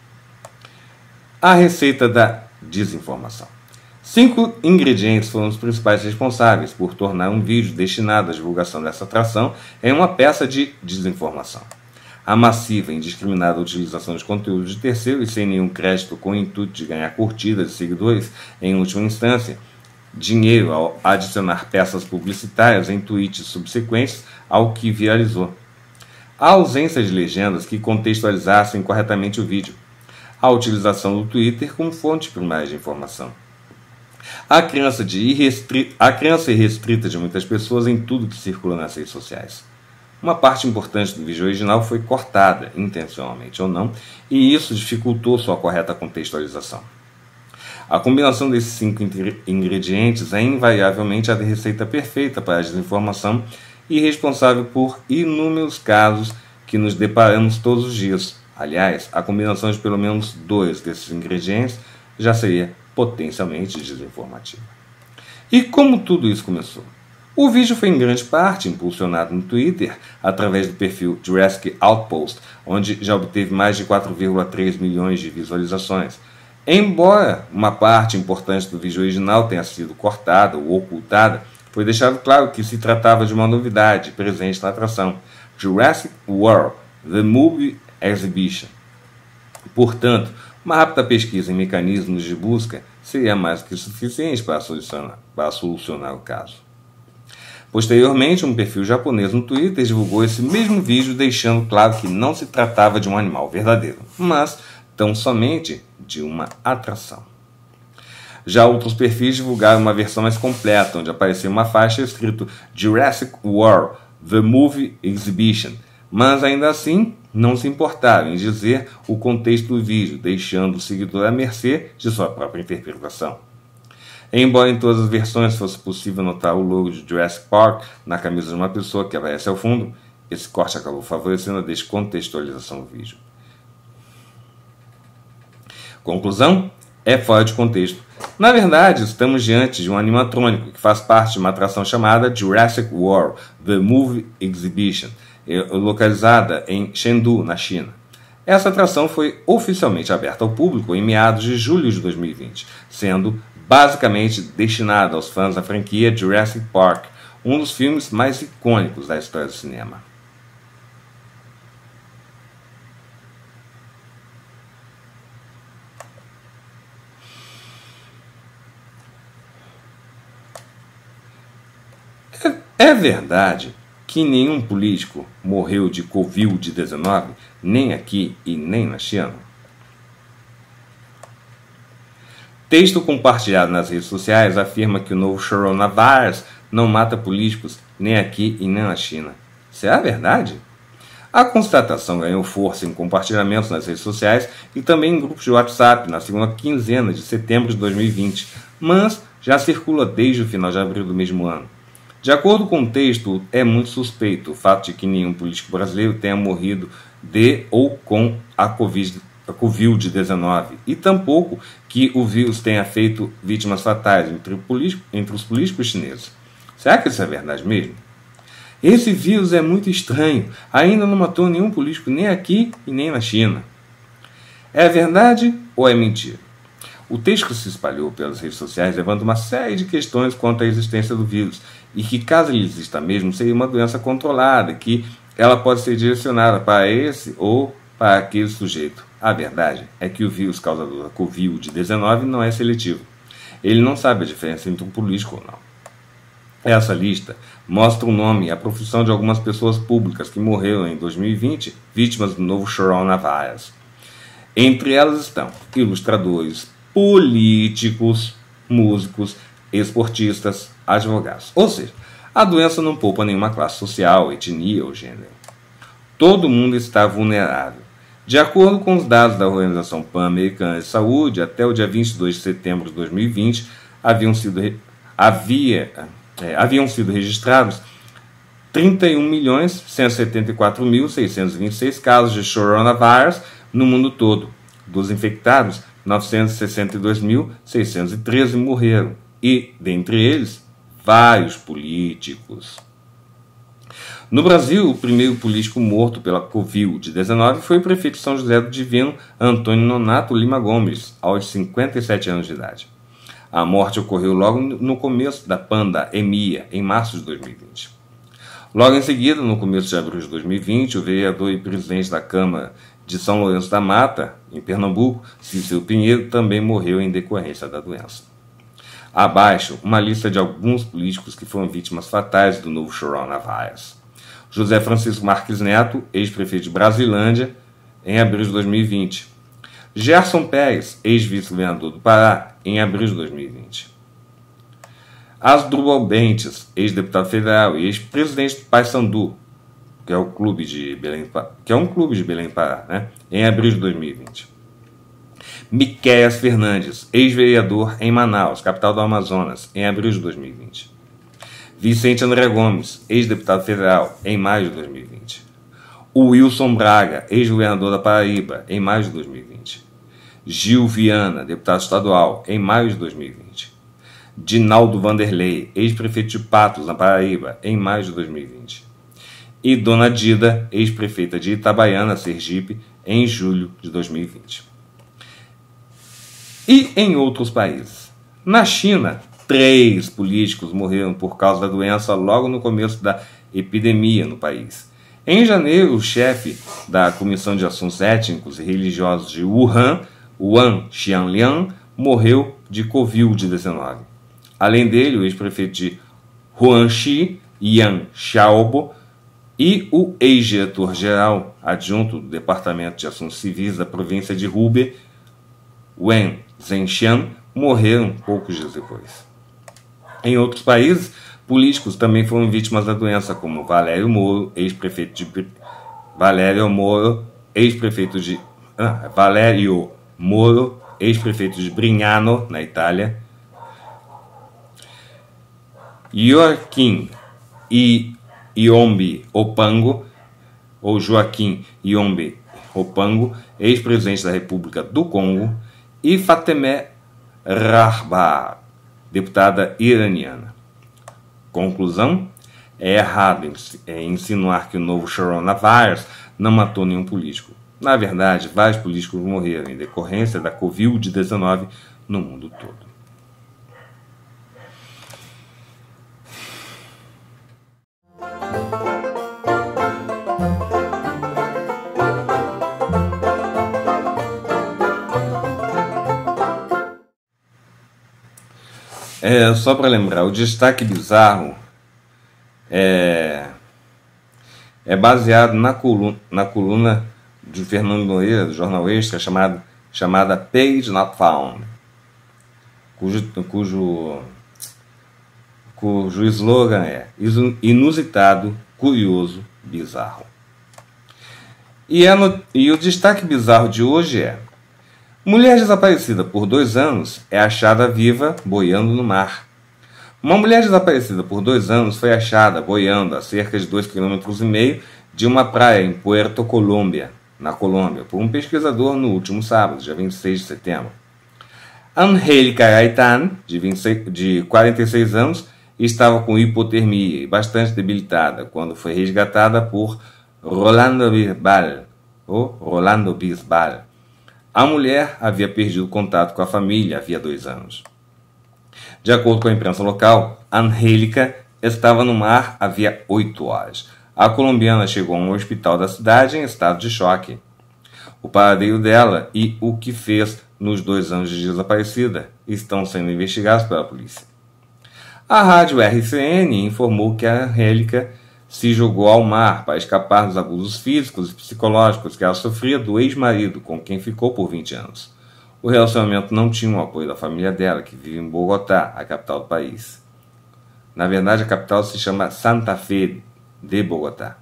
A receita da desinformação. Cinco ingredientes foram os principais responsáveis por tornar um vídeo destinado à divulgação dessa atração em uma peça de desinformação. A massiva e indiscriminada utilização de conteúdo de terceiros sem nenhum crédito com o intuito de ganhar curtidas e seguidores, em última instância, dinheiro ao adicionar peças publicitárias em tweets subsequentes ao que viralizou. A ausência de legendas que contextualizassem corretamente o vídeo. A utilização do Twitter como fonte primária de informação. A crença, de irrestri... a crença irrestrita de muitas pessoas em tudo que circula nas redes sociais. Uma parte importante do vídeo original foi cortada, intencionalmente ou não, e isso dificultou sua correta contextualização. A combinação desses cinco ingredientes é invariavelmente a receita perfeita para a desinformação e responsável por inúmeros casos que nos deparamos todos os dias. Aliás, a combinação de pelo menos dois desses ingredientes já seria potencialmente desinformativa. E como tudo isso começou? O vídeo foi em grande parte impulsionado no Twitter através do perfil Jurassic Outpost, onde já obteve mais de quatro vírgula três milhões de visualizações. Embora uma parte importante do vídeo original tenha sido cortada ou ocultada, foi deixado claro que se tratava de uma novidade presente na atração Jurassic World, The Movie Exhibition. Portanto, uma rápida pesquisa em mecanismos de busca seria mais que suficiente para solucionar, para solucionar o caso. Posteriormente, um perfil japonês no Twitter divulgou esse mesmo vídeo, deixando claro que não se tratava de um animal verdadeiro, mas tão somente de uma atração. Já outros perfis divulgaram uma versão mais completa, onde aparecia uma faixa escrito Jurassic World, The Movie Exhibition, mas ainda assim não se importaram em dizer o contexto do vídeo, deixando o seguidor à mercê de sua própria interpretação. Embora em todas as versões fosse possível notar o logo de Jurassic Park na camisa de uma pessoa que aparece ao fundo, esse corte acabou favorecendo a descontextualização do vídeo. Conclusão? É fora de contexto. Na verdade, estamos diante de um animatrônico que faz parte de uma atração chamada Jurassic World, The Movie Exhibition, localizada em Chengdu, na China. Essa atração foi oficialmente aberta ao público em meados de julho de dois mil e vinte, sendo basicamente destinada aos fãs da franquia Jurassic Park, um dos filmes mais icônicos da história do cinema. É verdade que nenhum político morreu de covid dezenove, nem aqui e nem na China? Texto compartilhado nas redes sociais afirma que o novo coronavírus não mata políticos nem aqui e nem na China. Será verdade? A constatação ganhou força em compartilhamentos nas redes sociais e também em grupos de WhatsApp na segunda quinzena de setembro de dois mil e vinte, mas já circula desde o final de abril do mesmo ano. De acordo com o texto, é muito suspeito o fato de que nenhum político brasileiro tenha morrido de ou com a covid dezenove e tampouco que o vírus tenha feito vítimas fatais entre, político, entre os políticos chineses. Será que isso é verdade mesmo? Esse vírus é muito estranho, ainda não matou nenhum político nem aqui e nem na China. É verdade ou é mentira? O texto que se espalhou pelas redes sociais levanta uma série de questões quanto à existência do vírus e que, caso ele exista mesmo, seria uma doença controlada, que ela pode ser direcionada para esse ou para aquele sujeito. A verdade é que o vírus causador da covid dezenove não é seletivo. Ele não sabe a diferença entre um político ou não. Essa lista mostra o nome e a profissão de algumas pessoas públicas que morreram em dois mil e vinte vítimas do novo coronavírus. Entre elas estão ilustradores, políticos, músicos, esportistas, advogados. Ou seja, a doença não poupa nenhuma classe social, etnia ou gênero. Todo mundo está vulnerável. De acordo com os dados da Organização Pan-Americana de Saúde, até o dia vinte e dois de setembro de dois mil e vinte, haviam sido, havia, é, haviam sido registrados trinta e um milhões cento e setenta e quatro mil seiscentos e vinte e seis casos de coronavírus no mundo todo. Dos infectados, novecentos e sessenta e dois mil seiscentos e treze morreram, e, dentre eles, vários políticos. No Brasil, o primeiro político morto pela covid dezenove foi o prefeito de São José do Divino, Antônio Nonato Lima Gomes, aos cinquenta e sete anos de idade. A morte ocorreu logo no começo da pandemia, em março de dois mil e vinte. Logo em seguida, no começo de abril de dois mil e vinte, o vereador e presidente da Câmara de São Lourenço da Mata, em Pernambuco, Cícero Pinheiro, também morreu em decorrência da doença. Abaixo, uma lista de alguns políticos que foram vítimas fatais do novo coronavírus. José Francisco Marques Neto, ex-prefeito de Brasilândia, em abril de dois mil e vinte. Gerson Pérez, ex-vice-governador do Pará, em abril de dois mil e vinte. Asdrubal Bentes, ex-deputado federal e ex-presidente do Paysandu, que é o clube de Belém, que é um clube de Belém Pará, né? Em abril de dois mil e vinte. Miquéias Fernandes, ex-vereador em Manaus, capital do Amazonas, em abril de dois mil e vinte. Vicente André Gomes, ex-deputado federal, em maio de dois mil e vinte. O Wilson Braga, ex-governador da Paraíba, em maio de dois mil e vinte. Gil Viana, deputado estadual, em maio de dois mil e vinte. Dinaldo Vanderlei, ex-prefeito de Patos, na Paraíba, em maio de dois mil e vinte. E Dona Dida, ex-prefeita de Itabaiana, Sergipe, em julho de dois mil e vinte. E em outros países. Na China, três políticos morreram por causa da doença logo no começo da epidemia no país. Em janeiro, o chefe da Comissão de Assuntos Étnicos e Religiosos de Wuhan, Wang Xianliang, morreu de covid dezenove. Além dele, o ex-prefeito de Huangshi, Yan Xiaobo, e o ex-diretor-geral adjunto do Departamento de Assuntos Civis da província de Hubei, Wen Zhenxian, morreram poucos dias depois. Em outros países, políticos também foram vítimas da doença, como Valério Moro, ex-prefeito de Valério Moro, ex-prefeito de ah, Valério Moro, ex-prefeito de Brignano, na Itália, Joaquim e Yombi Opango, ou Joaquim Yombi Opango, ex-presidente da República do Congo, e Fatemeh Rahbar, deputada iraniana. Conclusão: é errado insinuar que o novo coronavírus não matou nenhum político. Na verdade, vários políticos morreram em decorrência da covid dezenove no mundo todo. É, só para lembrar, o destaque bizarro é, é baseado na coluna, na coluna de Fernando Nogueira, do Jornal Extra, chamada, chamada Page Not Found, cujo, cujo, cujo slogan é inusitado, curioso, bizarro. E, é no, e o destaque bizarro de hoje é: mulher desaparecida por dois anos é achada viva boiando no mar. Uma mulher desaparecida por dois anos foi achada boiando a cerca de dois vírgula cinco quilômetros de uma praia em Puerto Colômbia, na Colômbia, por um pesquisador no último sábado, dia vinte e seis de setembro. Angélica Gaitan, de, vinte e seis, de quarenta e seis anos, estava com hipotermia e bastante debilitada quando foi resgatada por Rolando Bisbal, ou Rolando Bisbal. A mulher havia perdido contato com a família havia dois anos. De acordo com a imprensa local, Angélica estava no mar havia oito horas. A colombiana chegou a um hospital da cidade em estado de choque. O paradeiro dela e o que fez nos dois anos de desaparecida estão sendo investigados pela polícia. A rádio R C N informou que a Angélica se jogou ao mar para escapar dos abusos físicos e psicológicos que ela sofria do ex-marido, com quem ficou por vinte anos. O relacionamento não tinha o apoio da família dela, que vive em Bogotá, a capital do país. Na verdade, a capital se chama Santa Fe de Bogotá.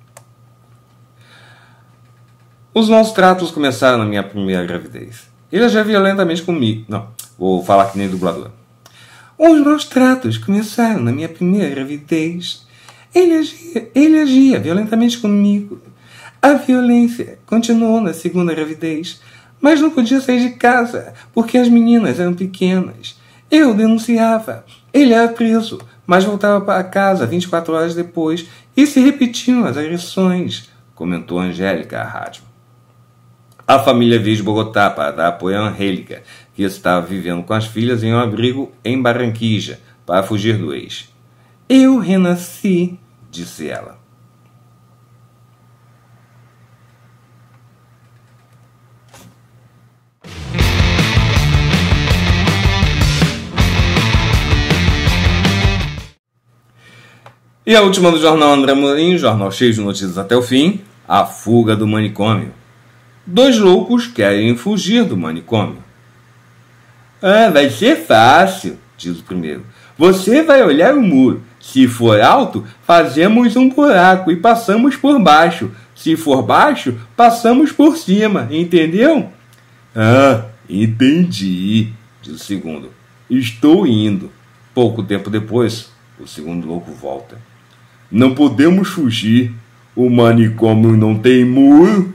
Os maus tratos começaram na minha primeira gravidez. Ele agia violentamente comigo. Não, vou falar que nem dublador. Os maus tratos começaram na minha primeira gravidez. Ele agia, ele agia violentamente comigo. A violência continuou na segunda gravidez, mas não podia sair de casa porque as meninas eram pequenas. Eu denunciava. Ele era preso, mas voltava para casa vinte e quatro horas depois e se repetiam as agressões, comentou Angélica à rádio. A família veio de Bogotá para dar apoio a Angélica, que estava vivendo com as filhas em um abrigo em Barranquilla para fugir do ex. Eu renasci, disse ela. E a última do jornal André Amorim, jornal cheio de notícias até o fim: a fuga do manicômio. Dois loucos querem fugir do manicômio. Ah, vai ser fácil, diz o primeiro. Você vai olhar o muro. Se for alto, fazemos um buraco e passamos por baixo. Se for baixo, passamos por cima, entendeu? Ah, entendi, diz o segundo. Estou indo. Pouco tempo depois, o segundo louco volta. Não podemos fugir. O manicômio não tem muro.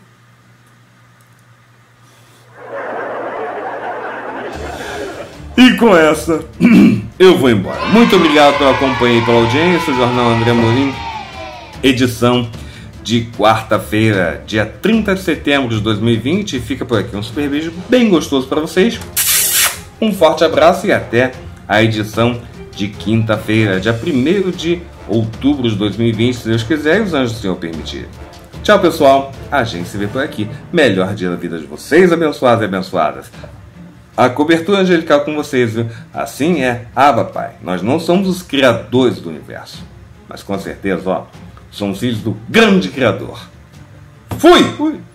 E com essa, eu vou embora. Muito obrigado pela companhia e pela audiência. O Jornal André Amorim, edição de quarta-feira, dia trinta de setembro de dois mil e vinte. Fica por aqui um super beijo bem gostoso para vocês. Um forte abraço e até a edição de quinta-feira, dia primeiro de outubro de dois mil e vinte, se Deus quiser e os anjos do Senhor permitirem. Tchau, pessoal. A gente se vê por aqui. Melhor dia da vida de vocês, abençoados e abençoadas. A cobertura angelical com vocês, viu? Assim é. Abba, Pai. Nós não somos os criadores do universo. Mas com certeza, ó, somos filhos do grande Criador. Fui! Fui!